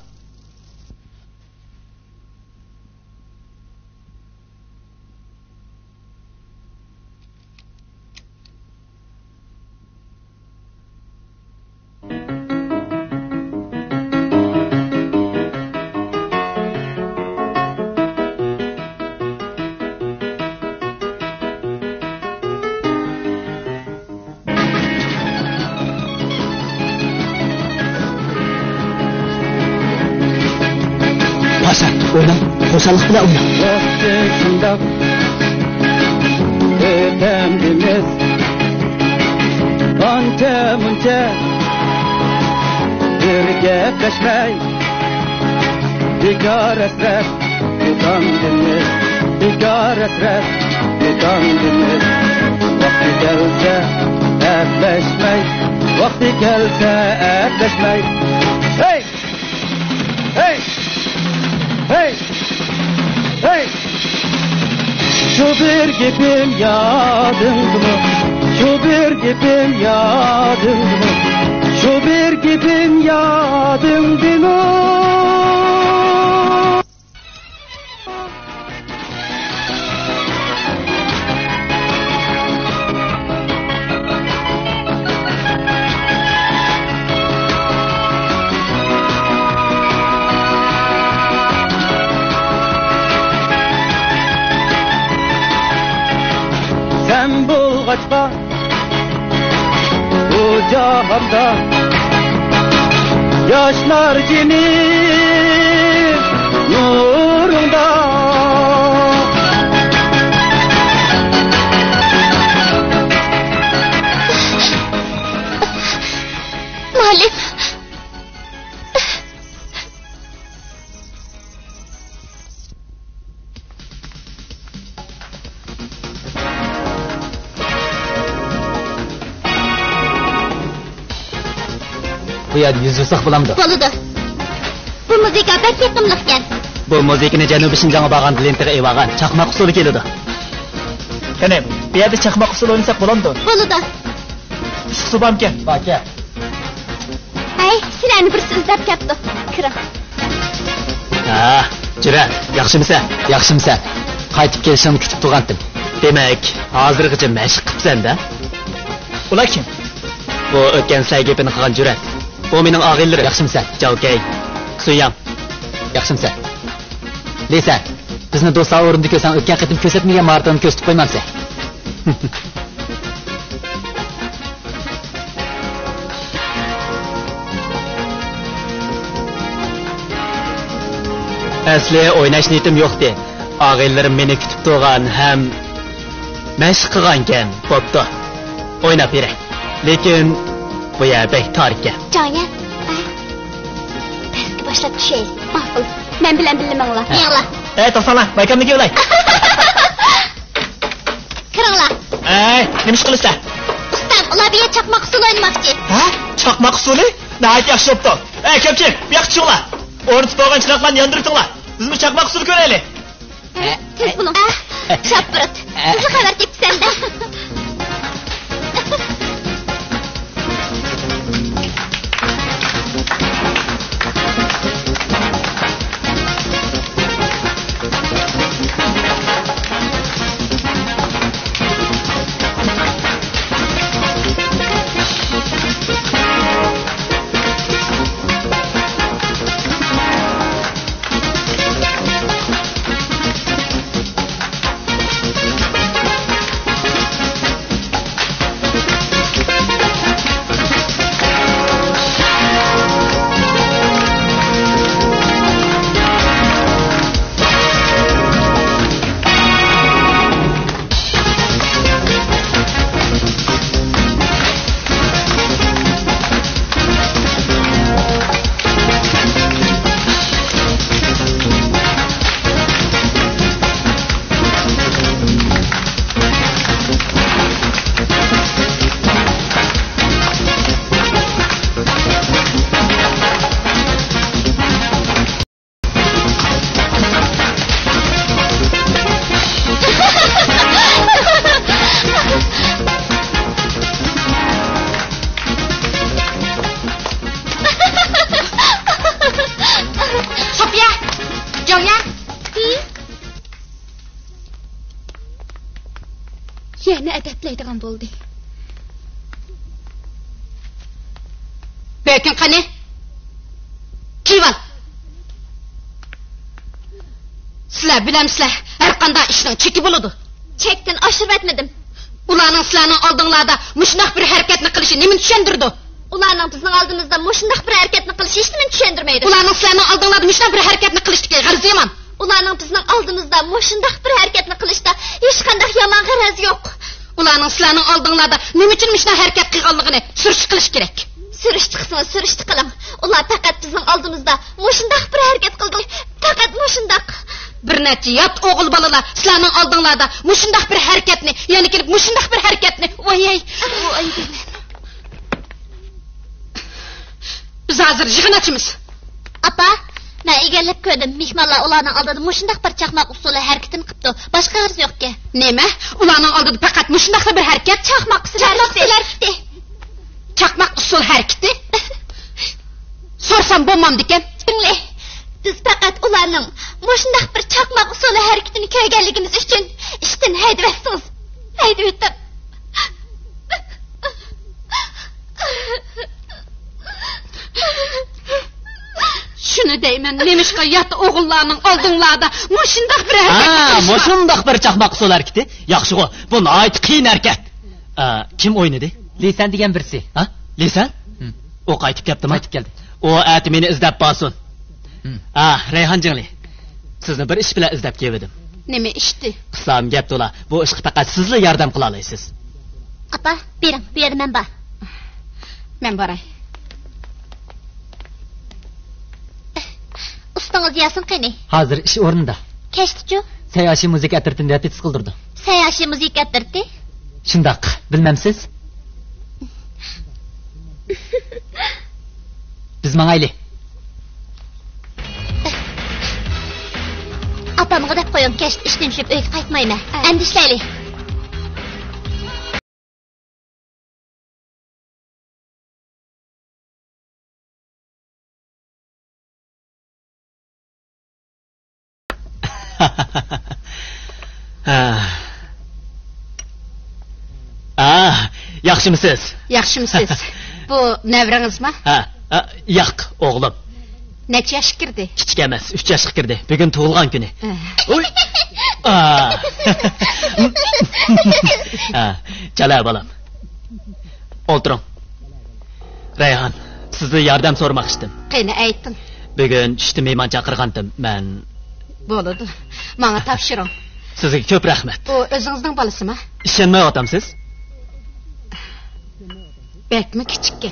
Speaker 4: Qo'shaliq bilan o'yna.
Speaker 7: Shundoq efendimiz Anca birge kaçmay Bekar esret utandınız Bekar esret utandınız Vakti gelse erleşmey Vakti gelse erleşmey Hey! Hey! Hey! Hey! Şu bir gibim yadındı mı? Şu bir gibim yadındı mı? Şu bir gibim yadındı mı? Sen bulgaçka bu cahanda yaşlar cinim nurunda
Speaker 2: Muallim.
Speaker 4: Bu yerda yuz yursak bo'lamdi.
Speaker 2: Bo'ladi. Bu musiqa bak yetimlikkan.
Speaker 4: Bu muzikani Janubiy Shinjonga borgan lentaga evagan chaqmoq usuli keladi.
Speaker 6: Qani, bu yerda chaqmoq usuli o'ynasak bo'lamdi.
Speaker 2: Bo'ladi.
Speaker 6: Suv bormi?
Speaker 4: Bor aka.
Speaker 2: Ay, sizlarni bir so'zlab ketdi. Kiring.
Speaker 4: Ha, Jurat, yaxshimisa? Yaxshimisa? Qaytib kelishingni kutib turgandim. Demak, hozirgacha mashq qilibsan-da.
Speaker 6: Ular kim?
Speaker 4: Bu o'tgan saygepini qilgan Jurat. Bu mening og'illarim. Yaxshimisa? Javkay. Suyam. Yaxshimisa? Lesa, bizni do'stlar o'rinda ko'rsang o'tgan qitim ko'rsatmagan martani ko'rsatib qo'ymamsa. Asli o'ynash niyatim yo'qdi. Og'illarim meni kutib turgan ham mashq qilgankan. Bo'pti. O'ynab beray. Lekin bu yerda tor ekan.
Speaker 2: Jonyan. Pastga boshlab tushaysiz. Ma'qul. Men bilan bilmanglar. Yig'la.
Speaker 6: To'xtanglar, baykamniga yo'lay.
Speaker 2: Kiringlar.
Speaker 6: Nima ish qilasizlar?
Speaker 2: Ustam, ular bu yer chaqmoq usuli o'ynamoqchi.
Speaker 6: Ha? Chaqmoq usuli? Nahayat yaxshi bo'pti. Ko'pchilik, bu yoqqa chiqinglar. O'rnitib qo'ygan chiroqlarni yondirib turinglar. Bizmi chaqmoq usuli ko'raylik.
Speaker 2: Tez bo'ling. Shappirat. Sizni xabar tepsam-da. Yana adablaydigan bo'ldi.
Speaker 3: Lekin qani? Kival. Sizlar bilamsizlar, har qanday ishning cheki bo'ladi.
Speaker 2: Chekdan oshirib aytmadim.
Speaker 3: Ularning sizlarning oldinglarda mushunaq bir harakatni qilishi nima tushundirdi?
Speaker 2: Ularning bizning oldimizda mushunaq bir harakatni qilishi hech nima tushundirmaydi.
Speaker 3: Ularning sizlarning oldinglarda mushunaq bir harakatni qilishga g'arzi yomon.
Speaker 2: Ularning bizning oldimizda mushunaq bir harakatni qilishda hech qanday yomon g'araz yo'q.
Speaker 3: Ularning sizlarning oldinglarda nima uchun shuna harakat qilganligini surishti qilish kerak.
Speaker 2: Surishti qilsangiz surishti qiling. Ular faqat bizning oldimizda mushundaq bir harakat qildi. Faqat mushundaq.
Speaker 3: Bir necha yot o'g'il bolalar sizlarning oldinglarda mushundaq bir harakatni, ya'ni kelib mushundaq bir harakatni. Voy. Biz hozir yig'inachimiz.
Speaker 2: Apa, men egallab ko'rdim. Mehmonlar ularning oldida mushundaq bir chaqmoq usuli harakatini qilibdi. Boshqa g'arz yo'q-ku.
Speaker 3: Nima? Ularning oldida faqat mushundaq bir harakat,
Speaker 2: chaqmoq usuli harakati.
Speaker 3: Chaqmoq usul harakati? So'rsam bo'lmamdi ekan.
Speaker 2: Tingla. Biz faqat ularning mushundaq bir chaqmoq usuli harakatini ko'rganligimiz uchun ishdan haydayapsiz. Haydayapti.
Speaker 3: Shuni deyman, nemishqa yot o'g'illarning oldinglarda mushundaq bir harakat.
Speaker 4: Mushundaq bir chaqmoq usul harakati. Yaxshi-ku, bu nihoyat qiyin harakat. Kim o'ynadi? Lisan degan birsi. Ha? Lisan? O qaytib kelibdimi? Qaytib keldi. O ati meni izlab borsin. Rayhon jingli. Sizni bir ish bilan izlab keldim.
Speaker 3: Nima ishdi?
Speaker 4: Qisam gap to'la. Bu ishga faqat sizlar yordam qila olasiz.
Speaker 2: Apa, bering, bu yerda men bor.
Speaker 3: Men boray.
Speaker 2: Ustangiz Yasin qani?
Speaker 5: Hozir ish o'rnida.
Speaker 2: Kechdi-ku.
Speaker 5: Sayoshi musiqa atirtini ratitsiz qildirdi.
Speaker 2: Sayoshi musiqa atirti?
Speaker 5: Shundoq, bilmamsiz? Biz mangayli.
Speaker 2: Apamga deb qo'yim, kechdi ishdan tushib uyga qaytmayman. Endi ishlaylik.
Speaker 4: Yaxshimisiz?
Speaker 3: Yaxshimisiz? Bu nevrangizmi?
Speaker 4: Yo'q, o'g'lim.
Speaker 3: Necha yoshga kirdi?
Speaker 4: Kichik emas, 3 yoshga kirdi. Bugun tug'ilgan kuni. Oy. Chala bolam. O'tiring. Rayhon, sizdan yordam so'ramoqchidim.
Speaker 3: Qani ayting.
Speaker 4: Bugun tushda mehmon chaqirgandim. Men
Speaker 3: bo'ladi. Menga topshiring.
Speaker 4: Sizga ko'p rahmat.
Speaker 3: U o'zingizning bolasimi?
Speaker 4: Ishonmayapman siz?
Speaker 3: Bekmi kichikkan?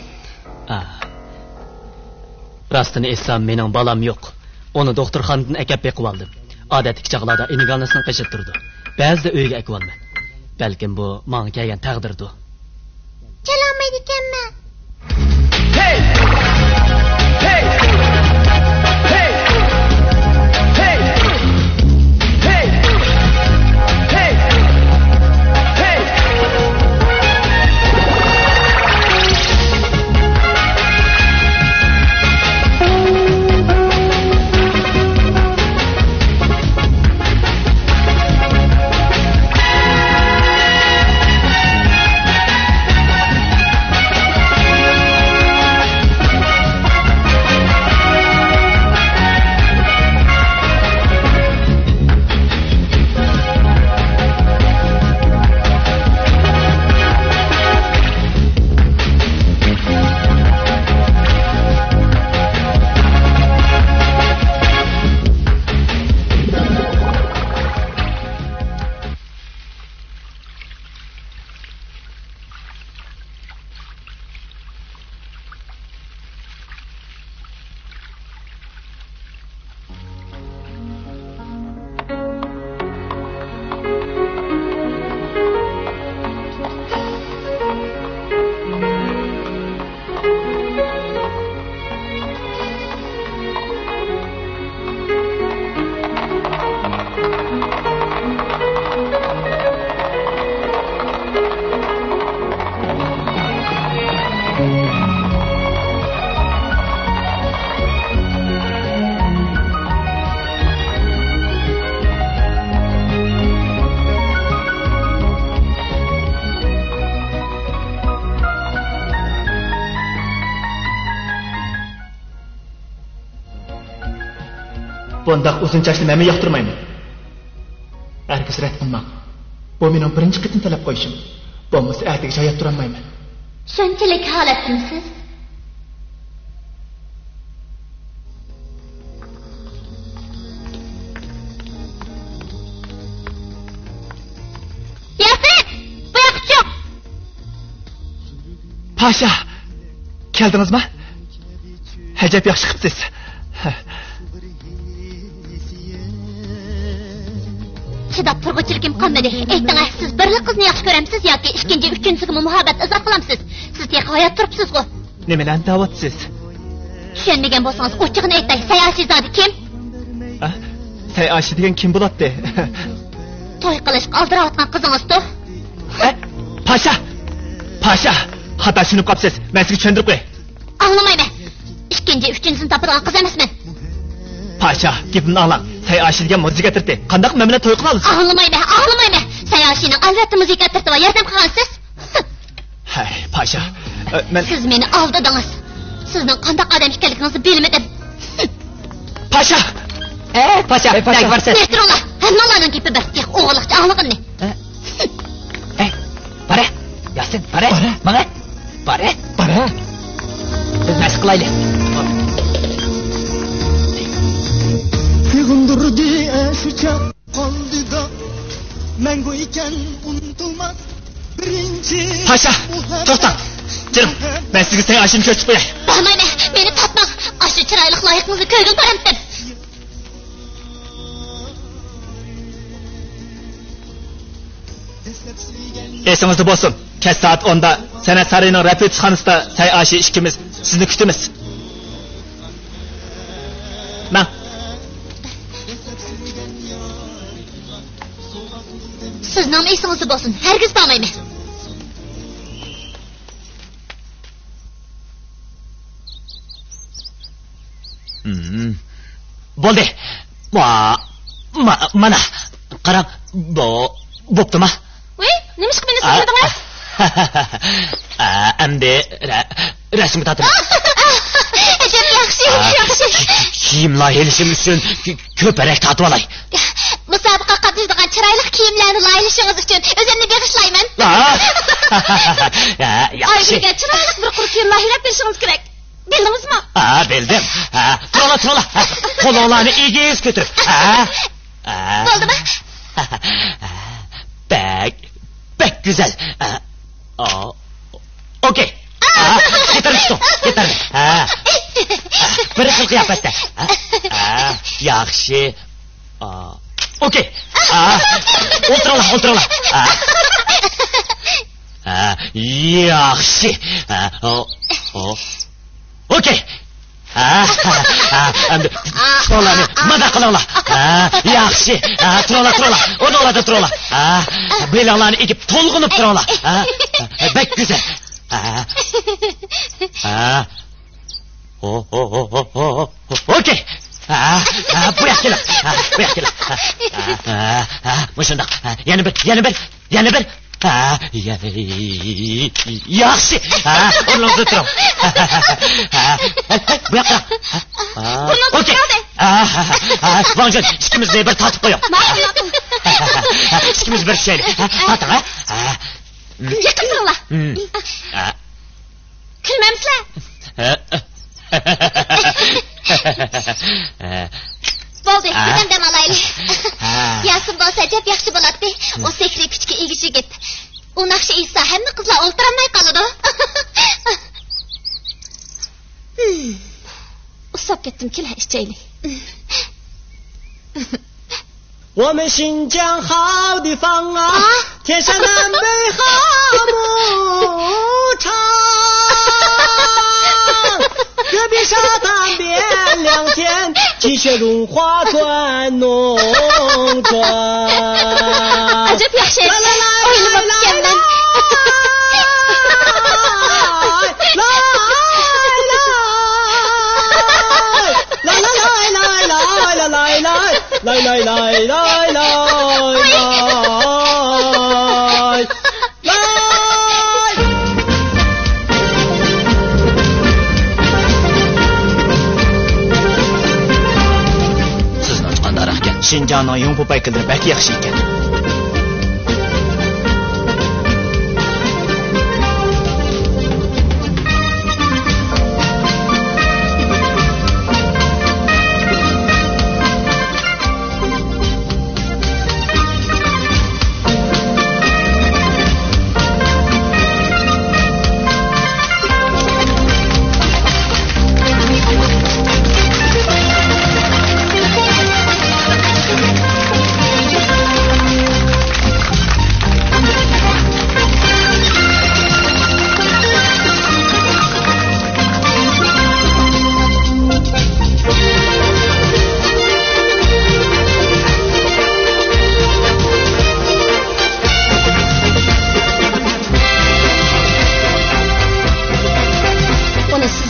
Speaker 4: Rostini aytsam, mening balam yo'q. Uni doktorxonadan akab beqib oldim. Odatdagi chaqlarda iniganasini qishib turdi. Ba'zida uyga akib olman. Balkim bu menga kelgan taqdirdir.
Speaker 2: Kelolmaydi ekanman.
Speaker 6: Hey! Hey! Hey! Hey! Hey! Hey! Hey! Bundaq uzun chachni men yoqtirmayman. Herkes rad qilmang. Bu mening birinchi qitim talab qo'yishim. Bo'lmasa ertaga joyab tura olmayman.
Speaker 2: Shunchalik holatdamisiz? Yasin, bu yoqqa
Speaker 6: Paşa, geldiniz mi? Həcəb yaxşı qıpsız.
Speaker 2: Chidab turg'uchiligim qolmadi. Ayting, siz birli qizni yaxshi ko'ramsiz yoki ikkinchi, uchinchisiga muhabbat izhor qilamsiz? Siz tek hayot turibsiz-ku.
Speaker 6: Nimalarni da'vatsiz?
Speaker 2: Tushunmagan bo'lsangiz, ochiqni aytay. Sayasi zodi kim?
Speaker 6: Sayashi degan kim bo'ladi?
Speaker 2: To'y qilish qoldirayotgan qizingiz-ku.
Speaker 6: Paşa, xato tushunib qolibsiz. Men sizga tushuntirib qo'yay.
Speaker 2: Anglamayman. Ikkinchi, uchinchisini topadigan qiz emasman.
Speaker 6: Paşa, gapimni anglang. Sayashi degan muzika tirti. Qanday men bilan to'y qilamiz?
Speaker 2: Anglamayman. Sayashining albatta muzika tirti va yordam qilgansiz.
Speaker 6: Hay, Paşa. Men
Speaker 2: siz meni aldadingiz. Sizning qanday odam ekanligingizni bilmadim.
Speaker 6: Paşa.
Speaker 4: Paşa, nega borsiz?
Speaker 2: Metrola, hammalarning gapi bir, tek o'g'liqcha anglig'ini.
Speaker 4: Bara, Yasin, bara. Bara. Biz nasıl qilaylik?
Speaker 7: Sığındırdı eşuçak kaldı da Mengo iken unutulmaz birinci
Speaker 6: Paşa, to'xtang. Jirim, men sizga Sayashini ko'rsatib qo'yay.
Speaker 2: Bormayman, meni topmang. Ashu chiroyli loyiqingizni ko'rgim qo'yamdi.
Speaker 6: Esingizda bo'lsin. Kech soat 10da San'at saroyining repetitsiyaxonasida Sayashi ikkimiz sizni kutamiz. Men
Speaker 2: Sizning esingizda bo'lsin. Hargiz bormayman.
Speaker 4: Bo'ldi. Mana qarang, bo'ptimi?
Speaker 2: Voy, nima qilib meni so'radingiz?
Speaker 4: Endi rasmga tortib.
Speaker 2: Ajab yaxshi.
Speaker 4: Kiyimlar elishim uchun ko'parak tortib olay.
Speaker 2: Musobaqa qatnashadigan chiroyli kiyimlarni laylishingiz uchun o'zimni bag'ishlayman.
Speaker 4: Yaxshi.
Speaker 2: Oyga chiroyli bir quruq kiyim laylab berishingiz kerak. Bildingizmi?
Speaker 4: Bildim. Trola. Qo'llarni egiz ko'tarib.
Speaker 2: Bo'ldimi?
Speaker 4: Bek güzel. Okey. Yeter. Bir xil qiyofatda. Yaxshi. Okey. O'tirala. Yaxshi. Okey. Endi trollani maza qilinglar. Yaxshi. Trolla. Trolla. Belanglarni egib to'lg'inib turinglar. Bek güzel. Okey. Bu yoqqa. Mushundaq. Yana bir. Yaxshi. O'rningizda turing. Bu yoqqa. Okey. Vangjon, ikkimizni bir tortib qo'ying. Ikkimiz bir şeylik. Torting, ha?
Speaker 2: Yaqin turinglar. Kulmamsizlar? Bo'ldi, bizdan dam olaylik. Yasin bo'lsa ajab yaxshi bo'ladi. O sehriy kuchga ega yigit. U naqshi esa hamma qizlar o'ltiramay qoladi. Usab ketdim, kelar ichaylik.
Speaker 7: 我们新疆好地方啊，天山南北好牧场，戈壁沙滩边两天，积雪融化转农庄。
Speaker 2: Acaba yaxshi. O'yinib o'tganman.
Speaker 6: Sizni ochqanda rahkan. Shinjongning yumpu paykildir bak yaxshi ekan.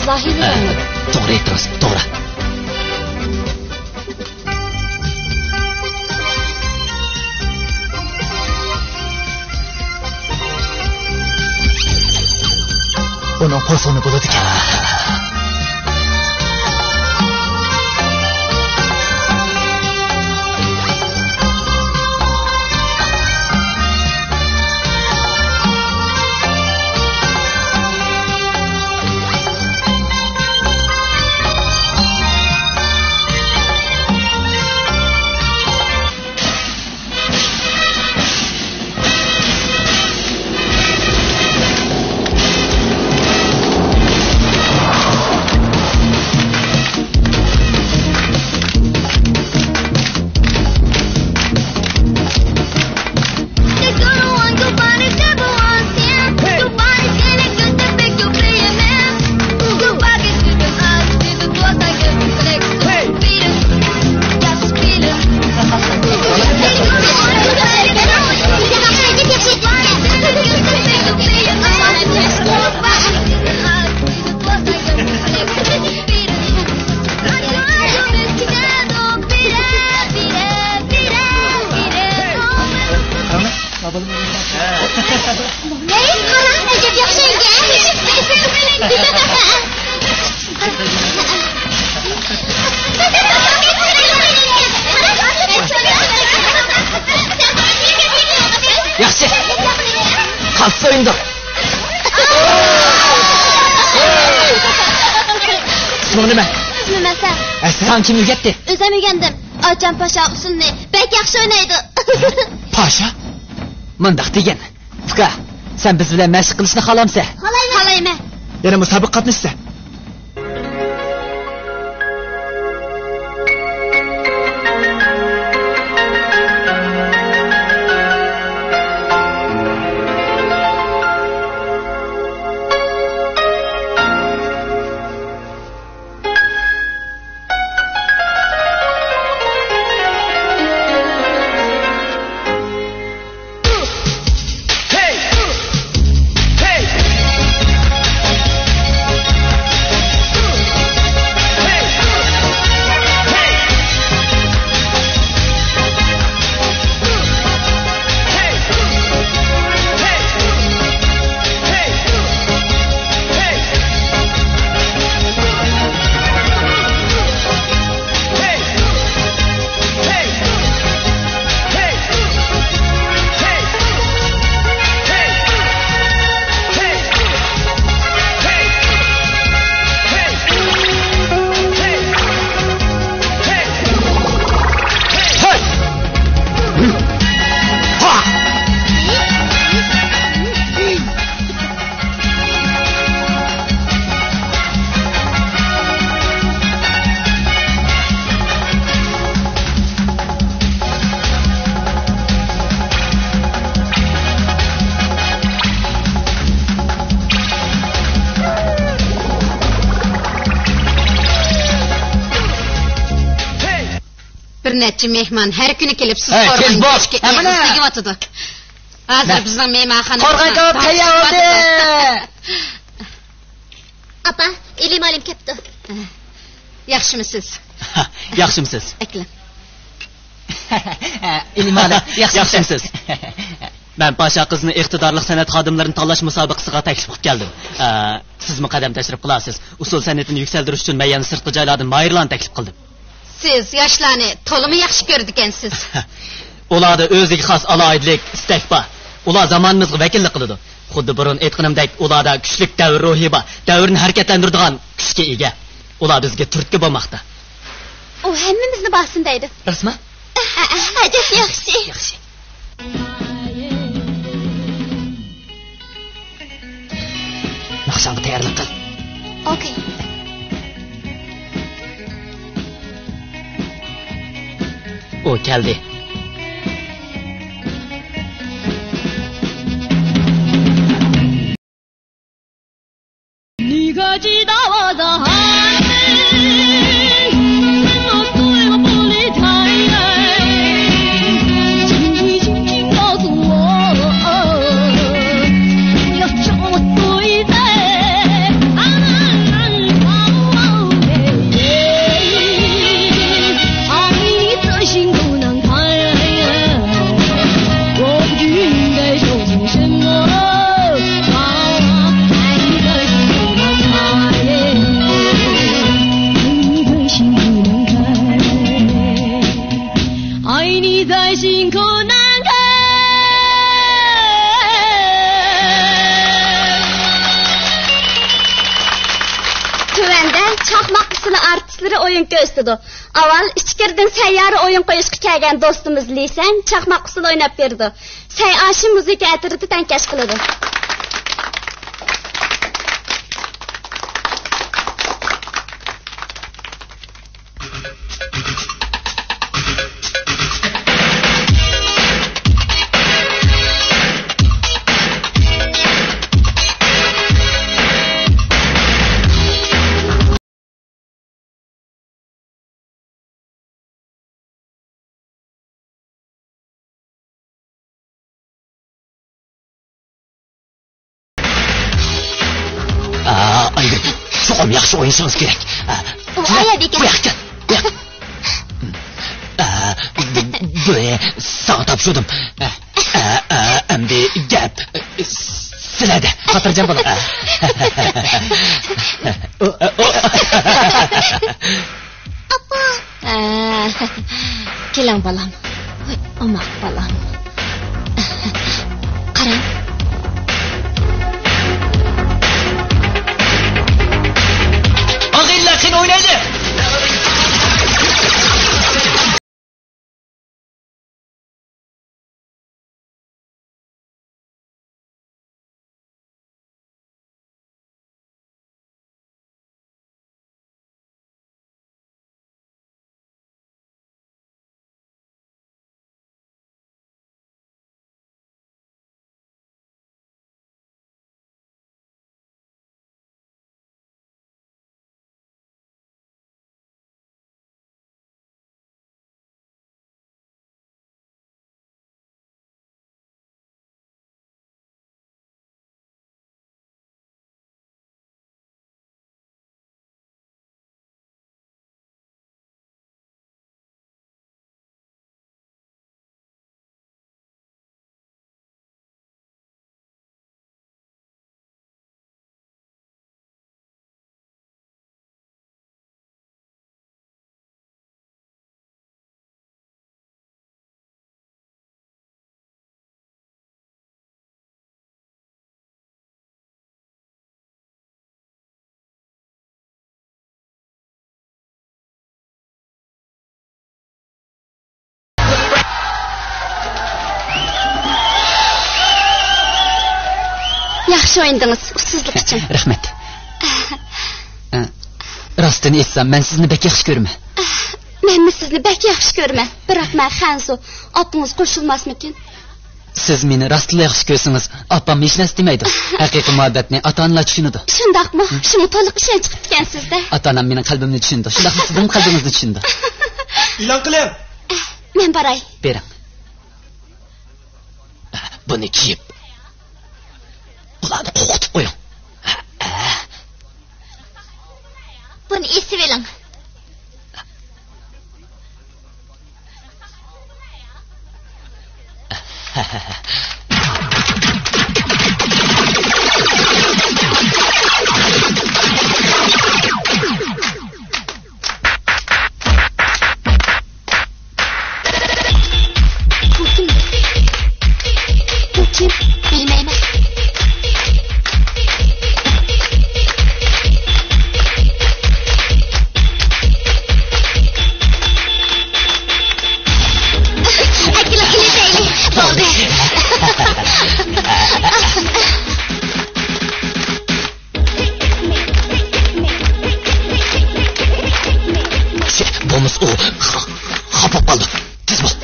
Speaker 2: Zahiri.
Speaker 4: Doğru ettiniz, doğru.
Speaker 6: Onun posunu buladı ki.
Speaker 4: Yaxshi. Qassi o'yinda. Isming nima?
Speaker 2: Ismim Hasan.
Speaker 4: Sen kim o'rgatdi?
Speaker 2: O'zim o'rgandim. Ocham Pasha usulni bek yaxshi o'ynaydi.
Speaker 4: Pasha? Mundaq degan. Fuqa, sen biz bilan mashq qilishni xohlamsa?
Speaker 2: Xohlayman.
Speaker 6: Yana musobaqa qatnashsa.
Speaker 3: Neçə mehman hər günü gəlib siz
Speaker 4: Tez
Speaker 3: qorğan
Speaker 4: boş.
Speaker 3: keşke yığıb atıdı. Hazır bizning mehmanxonamizda.
Speaker 4: Qorğan kebab tayyor oldu.
Speaker 2: Apa, ilim olim kepti.
Speaker 3: Yaxshimisiz?
Speaker 4: Yaxshimisiz?
Speaker 3: Aklan.
Speaker 4: İlimali, yaxshimisiz? Ben Pasha qizni iqtidorli san'at xodimlarini tanlash musobaqasiga taklif qilib keldim. Siz muqaddam tashrif qilasiz. Usul san'atini yuksaltirish uchun men yana sirtqi joylardan mayirlarni taklif qildim.
Speaker 3: Siz yoshlarni to'limi yaxshi ko'rdi ekansiz.
Speaker 4: Ularda o'ziga xos aloyidlik, istak bor. Ular zamonimizga vakillik qiladi. Xuddi burun aytganimdek, ularda kuchlik davr ruhi bor. Davrni harakatlantiradigan kuchga ega. Ular bizga turtki bo'lmoqda.
Speaker 2: U hammamizni bosindaydi.
Speaker 4: Rasma?
Speaker 2: Ajab yaxshi.
Speaker 4: Yaxshi. Naqshangni tayyorlik qil.
Speaker 2: Okay.
Speaker 4: O keldi.
Speaker 2: 进口难看。 Tövende çakmak usuli artistlari o'yin ko'rsatdi. Avval ichkaridan sayyora o'yin qo'yishga kelgan do'stimiz Lisan çakmak usuli o'ynab berdi. Sayashi muzika atriti tankash qiladi.
Speaker 4: Aygül, çoğum yaxşı oynasınız gerek.
Speaker 2: O ayadaki.
Speaker 4: Bu yakça. Böyle sana tapşırdım. Endi gap. Silede. Hatırlayacağım bana.
Speaker 2: Kelam balam. Omak balam. Qarang.
Speaker 4: Ağıyla kim oynadı?
Speaker 2: Yaxshi o'yindingiz, ustsizlik uchun.
Speaker 4: Rahmat. Rostini aytsam, men sizni bek yaxshi ko'raman.
Speaker 2: Men sizni bek yaxshi ko'raman. Biroq men Xansu, opingiz qo'shilmasmikin?
Speaker 4: Siz meni rostla yaxshi ko'rsangiz, opam hech narsa demaydi. Haqiqiy muhabbatni ota-onalar tushunadi.
Speaker 2: Shundaqmi? Shuni to'liq ishonch qilgan sizda.
Speaker 4: Ota-onam mening qalbimni tushundi. Shundaqmi sizning qalbingizni tushundi?
Speaker 6: E'lon qiling.
Speaker 2: Men boray.
Speaker 4: Bering. Buni kiyib ularni qo'rqitib qo'ying.
Speaker 2: Buni esib oling. Bu kim? Bilmeyim.
Speaker 4: Bo'lmasa u xafa qoldi. Tez bo'l.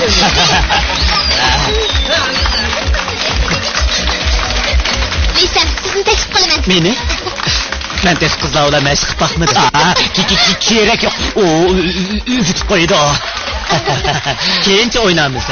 Speaker 2: Veysam, sizni taklif qilaman.
Speaker 4: Meni? Men tez qizlar bilan mashq qilib baxtmiz. Kerak yo'q. U uvitib qo'ydi. Keyincha o'ynaymiz,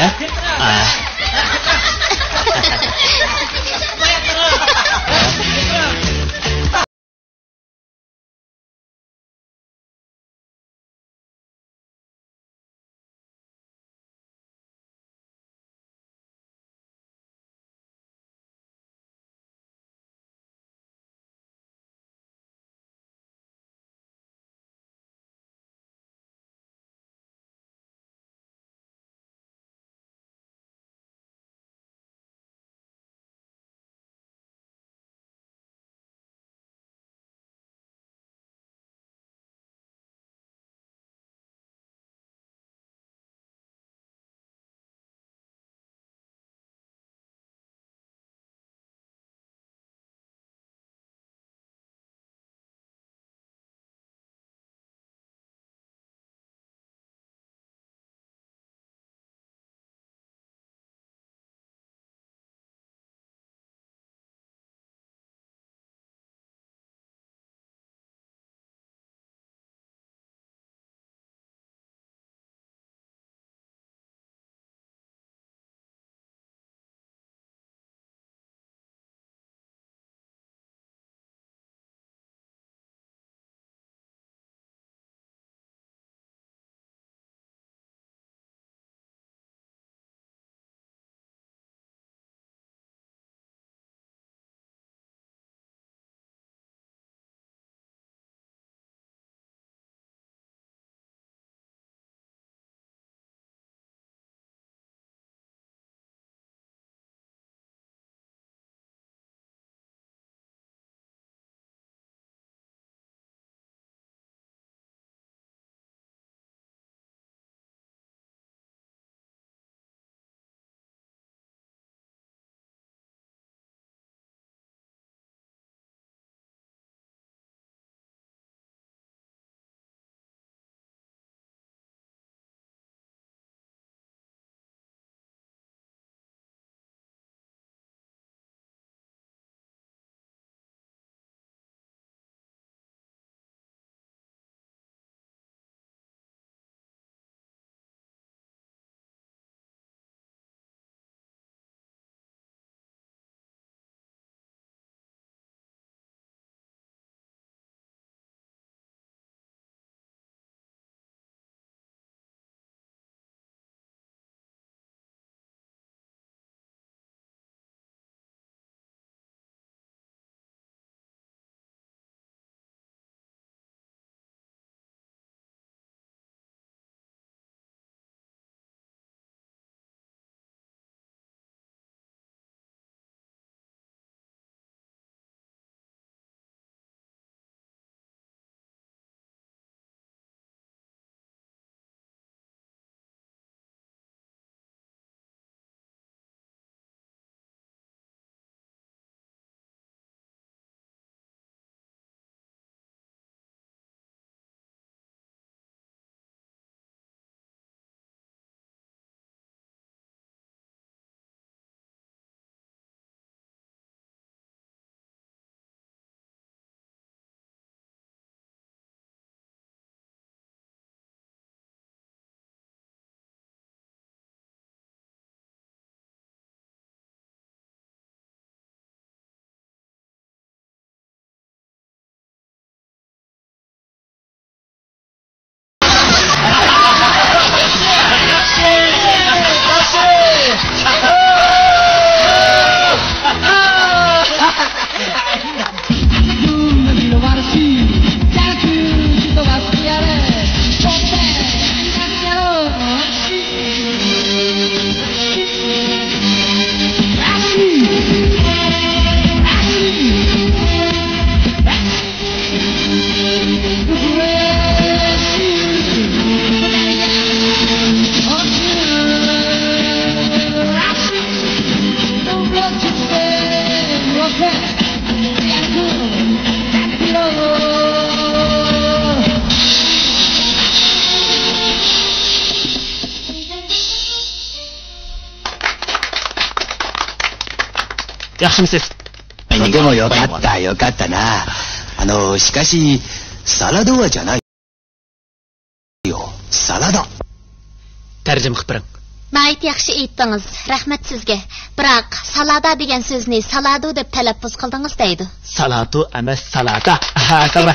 Speaker 6: yaxshimisiz?
Speaker 8: でもよかったよかったな。しかしサラダはじゃないよ。サラダ。
Speaker 6: tarjima qilib biring.
Speaker 2: Mayt yaxshi aytdingiz. Rahmat sizga. Biroq salada degan so'zni salado deb talaffuz qildingiz deydi.
Speaker 6: Salatu emas salata. Ha, to'g'ri.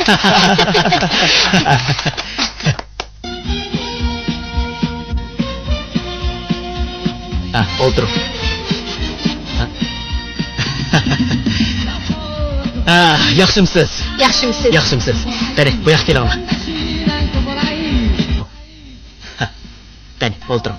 Speaker 6: Ha, o'tiring. Ha, yaxshimisiz?
Speaker 3: Yaxshimisiz?
Speaker 6: Yaxshimisiz. Qani, bu yoqqa kelinglar. Qani, o'tiring.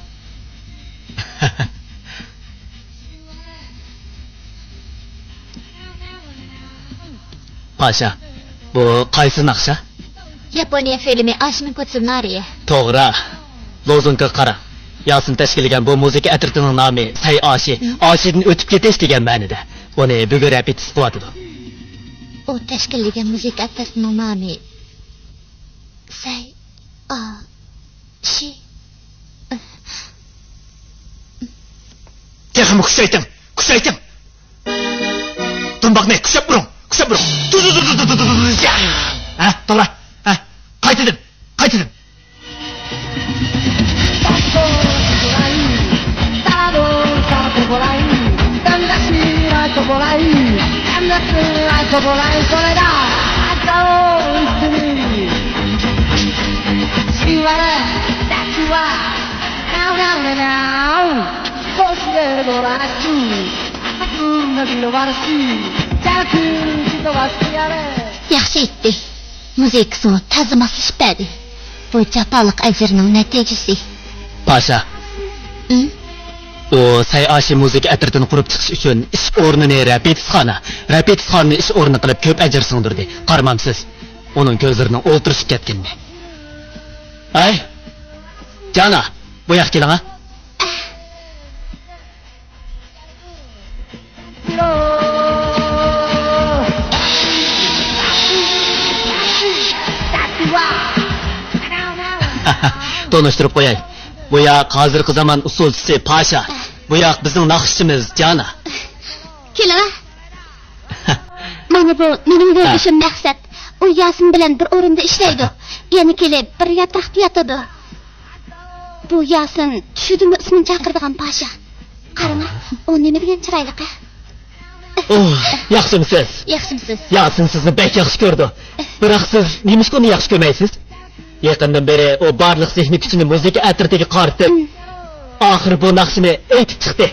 Speaker 6: Pasha, bu qaysi naqsha?
Speaker 2: Yaponiya filmi Ashmin Kutsunari.
Speaker 6: To'g'ri. Lozunga qara. Yasin tashkillagan bu musiqa atritining nomi Say Ashi, Ashidan o'tib ketish degan ma'noda. Uni bugun repetitsiya qilyapti.
Speaker 2: U tashkillagan musiqa atritining nomi Say Ashi.
Speaker 6: Texmi kuchayting. Tunbaqni kuchab buring. Ha, to'g'ri. Ha, qaytadan.
Speaker 2: Yaxshi aytdi. Musiqasini tazimasi shipadi. Bu japonlik ajrining natijasi.
Speaker 6: Pasha. O Say Ashi musiqa atritining qurib chiqish uchun ish o'rnini repetitsiyaxona ish o'rni qilib ko'p ajr singdirdi. Qaramamsiz. Uning ko'zlarining o'ltirishib ketgandi. Ay. Jana, bu yoqqa keling ha. Tanıştırıp qo'yay. Bu yoq hozirgi zamon usulchisi Pasha. Bu yoq bizning naqshchimiz Jana.
Speaker 2: Keling. Mana bu mening o'ylashim maqsad. U Yasin bilan bir o'rinda ishlaydi. Yana kelib bir yotoqda yotadi. Bu Yasin tushudimi ismini chaqiradigan Pasha. Qarang, u nima degan chiroyli.
Speaker 6: Oh, yaxshimisiz?
Speaker 2: Yaxshimisiz.
Speaker 6: Yasin sizni bek yaxshi ko'rdi. Biroq siz nima uni yaxshi ko'rmaysiz? Yaqindan beri o barliq zehni kuchini musiqa atritiga qaratib, oxir bu naqshini aytib chiqdi.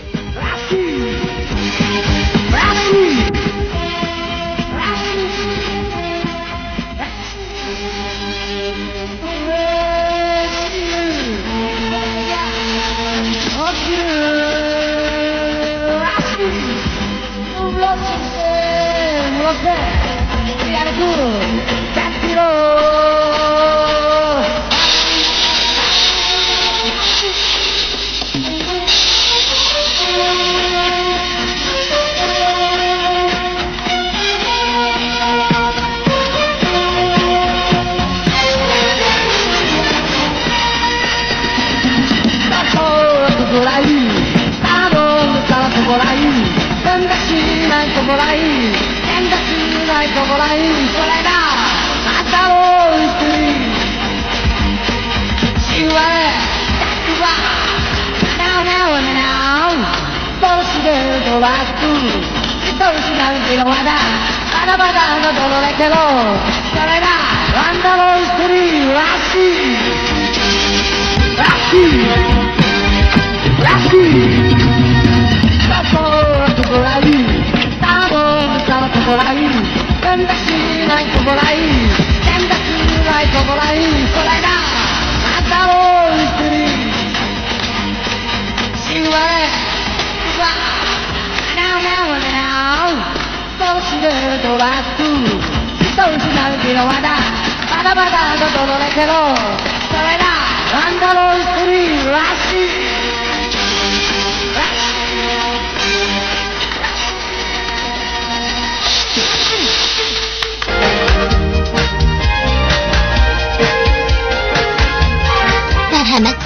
Speaker 2: Merhamet.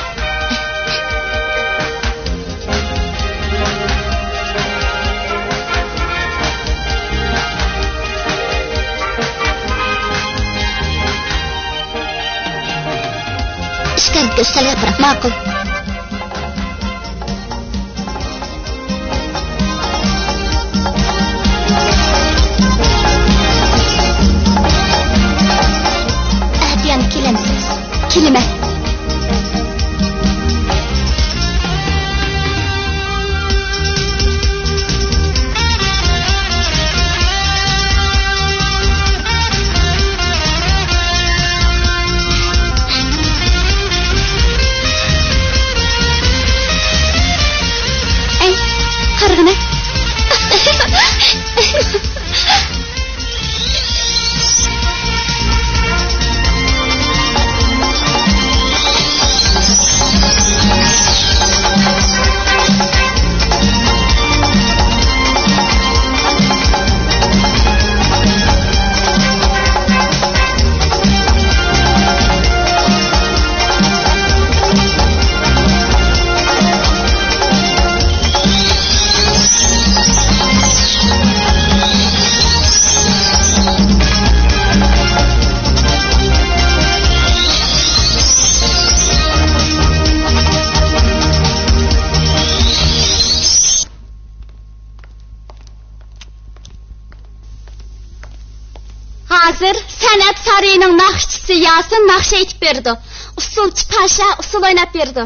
Speaker 2: Sen salga bırak ma'qul. Ahdiyan kelamsiz. Kelime. Qarg'ina. Hazır sanat sarayının naqshchisi Yasin naqsh aytib berdi. Usulchi Pasha usul o'ynab berdi.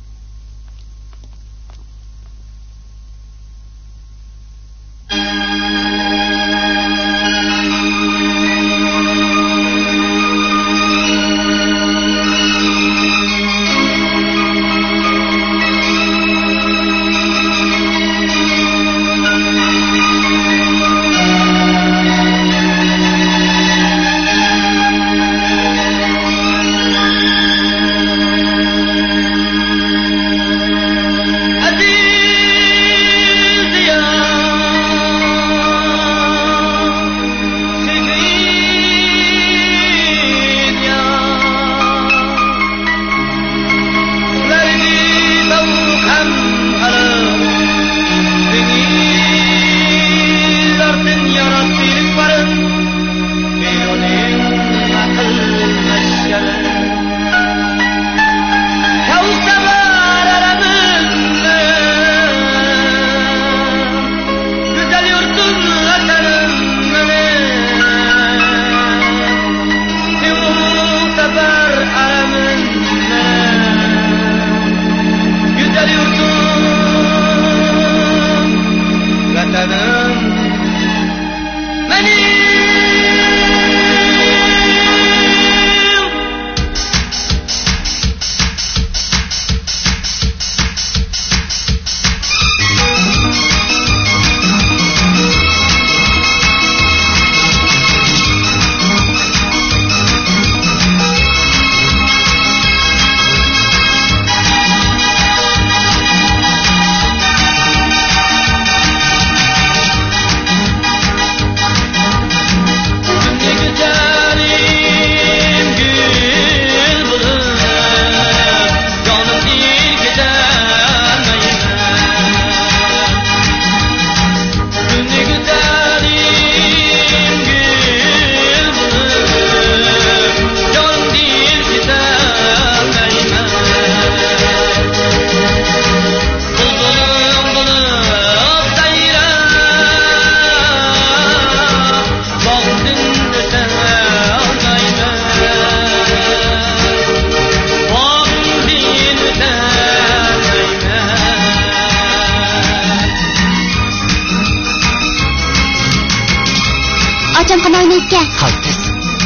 Speaker 2: Açam qanday ekan?
Speaker 6: Qaltis.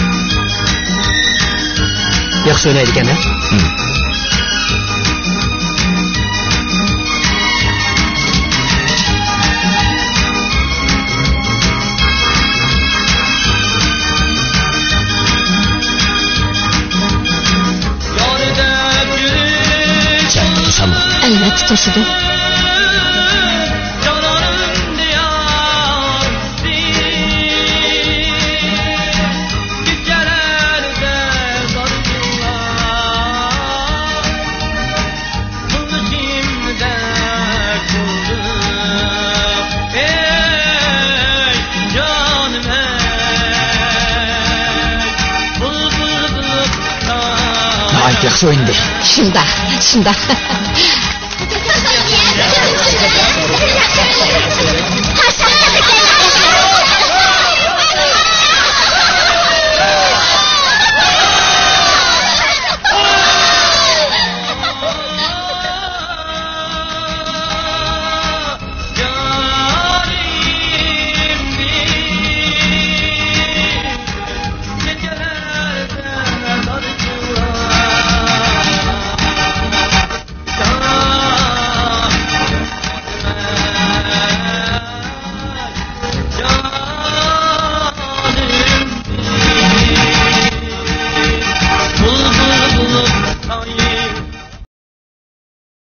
Speaker 6: Yaxshi o'ynaydi ekan-a?
Speaker 2: Albatta to'sidi.
Speaker 9: Naayet yaxshi o'yindi.
Speaker 3: Shunda.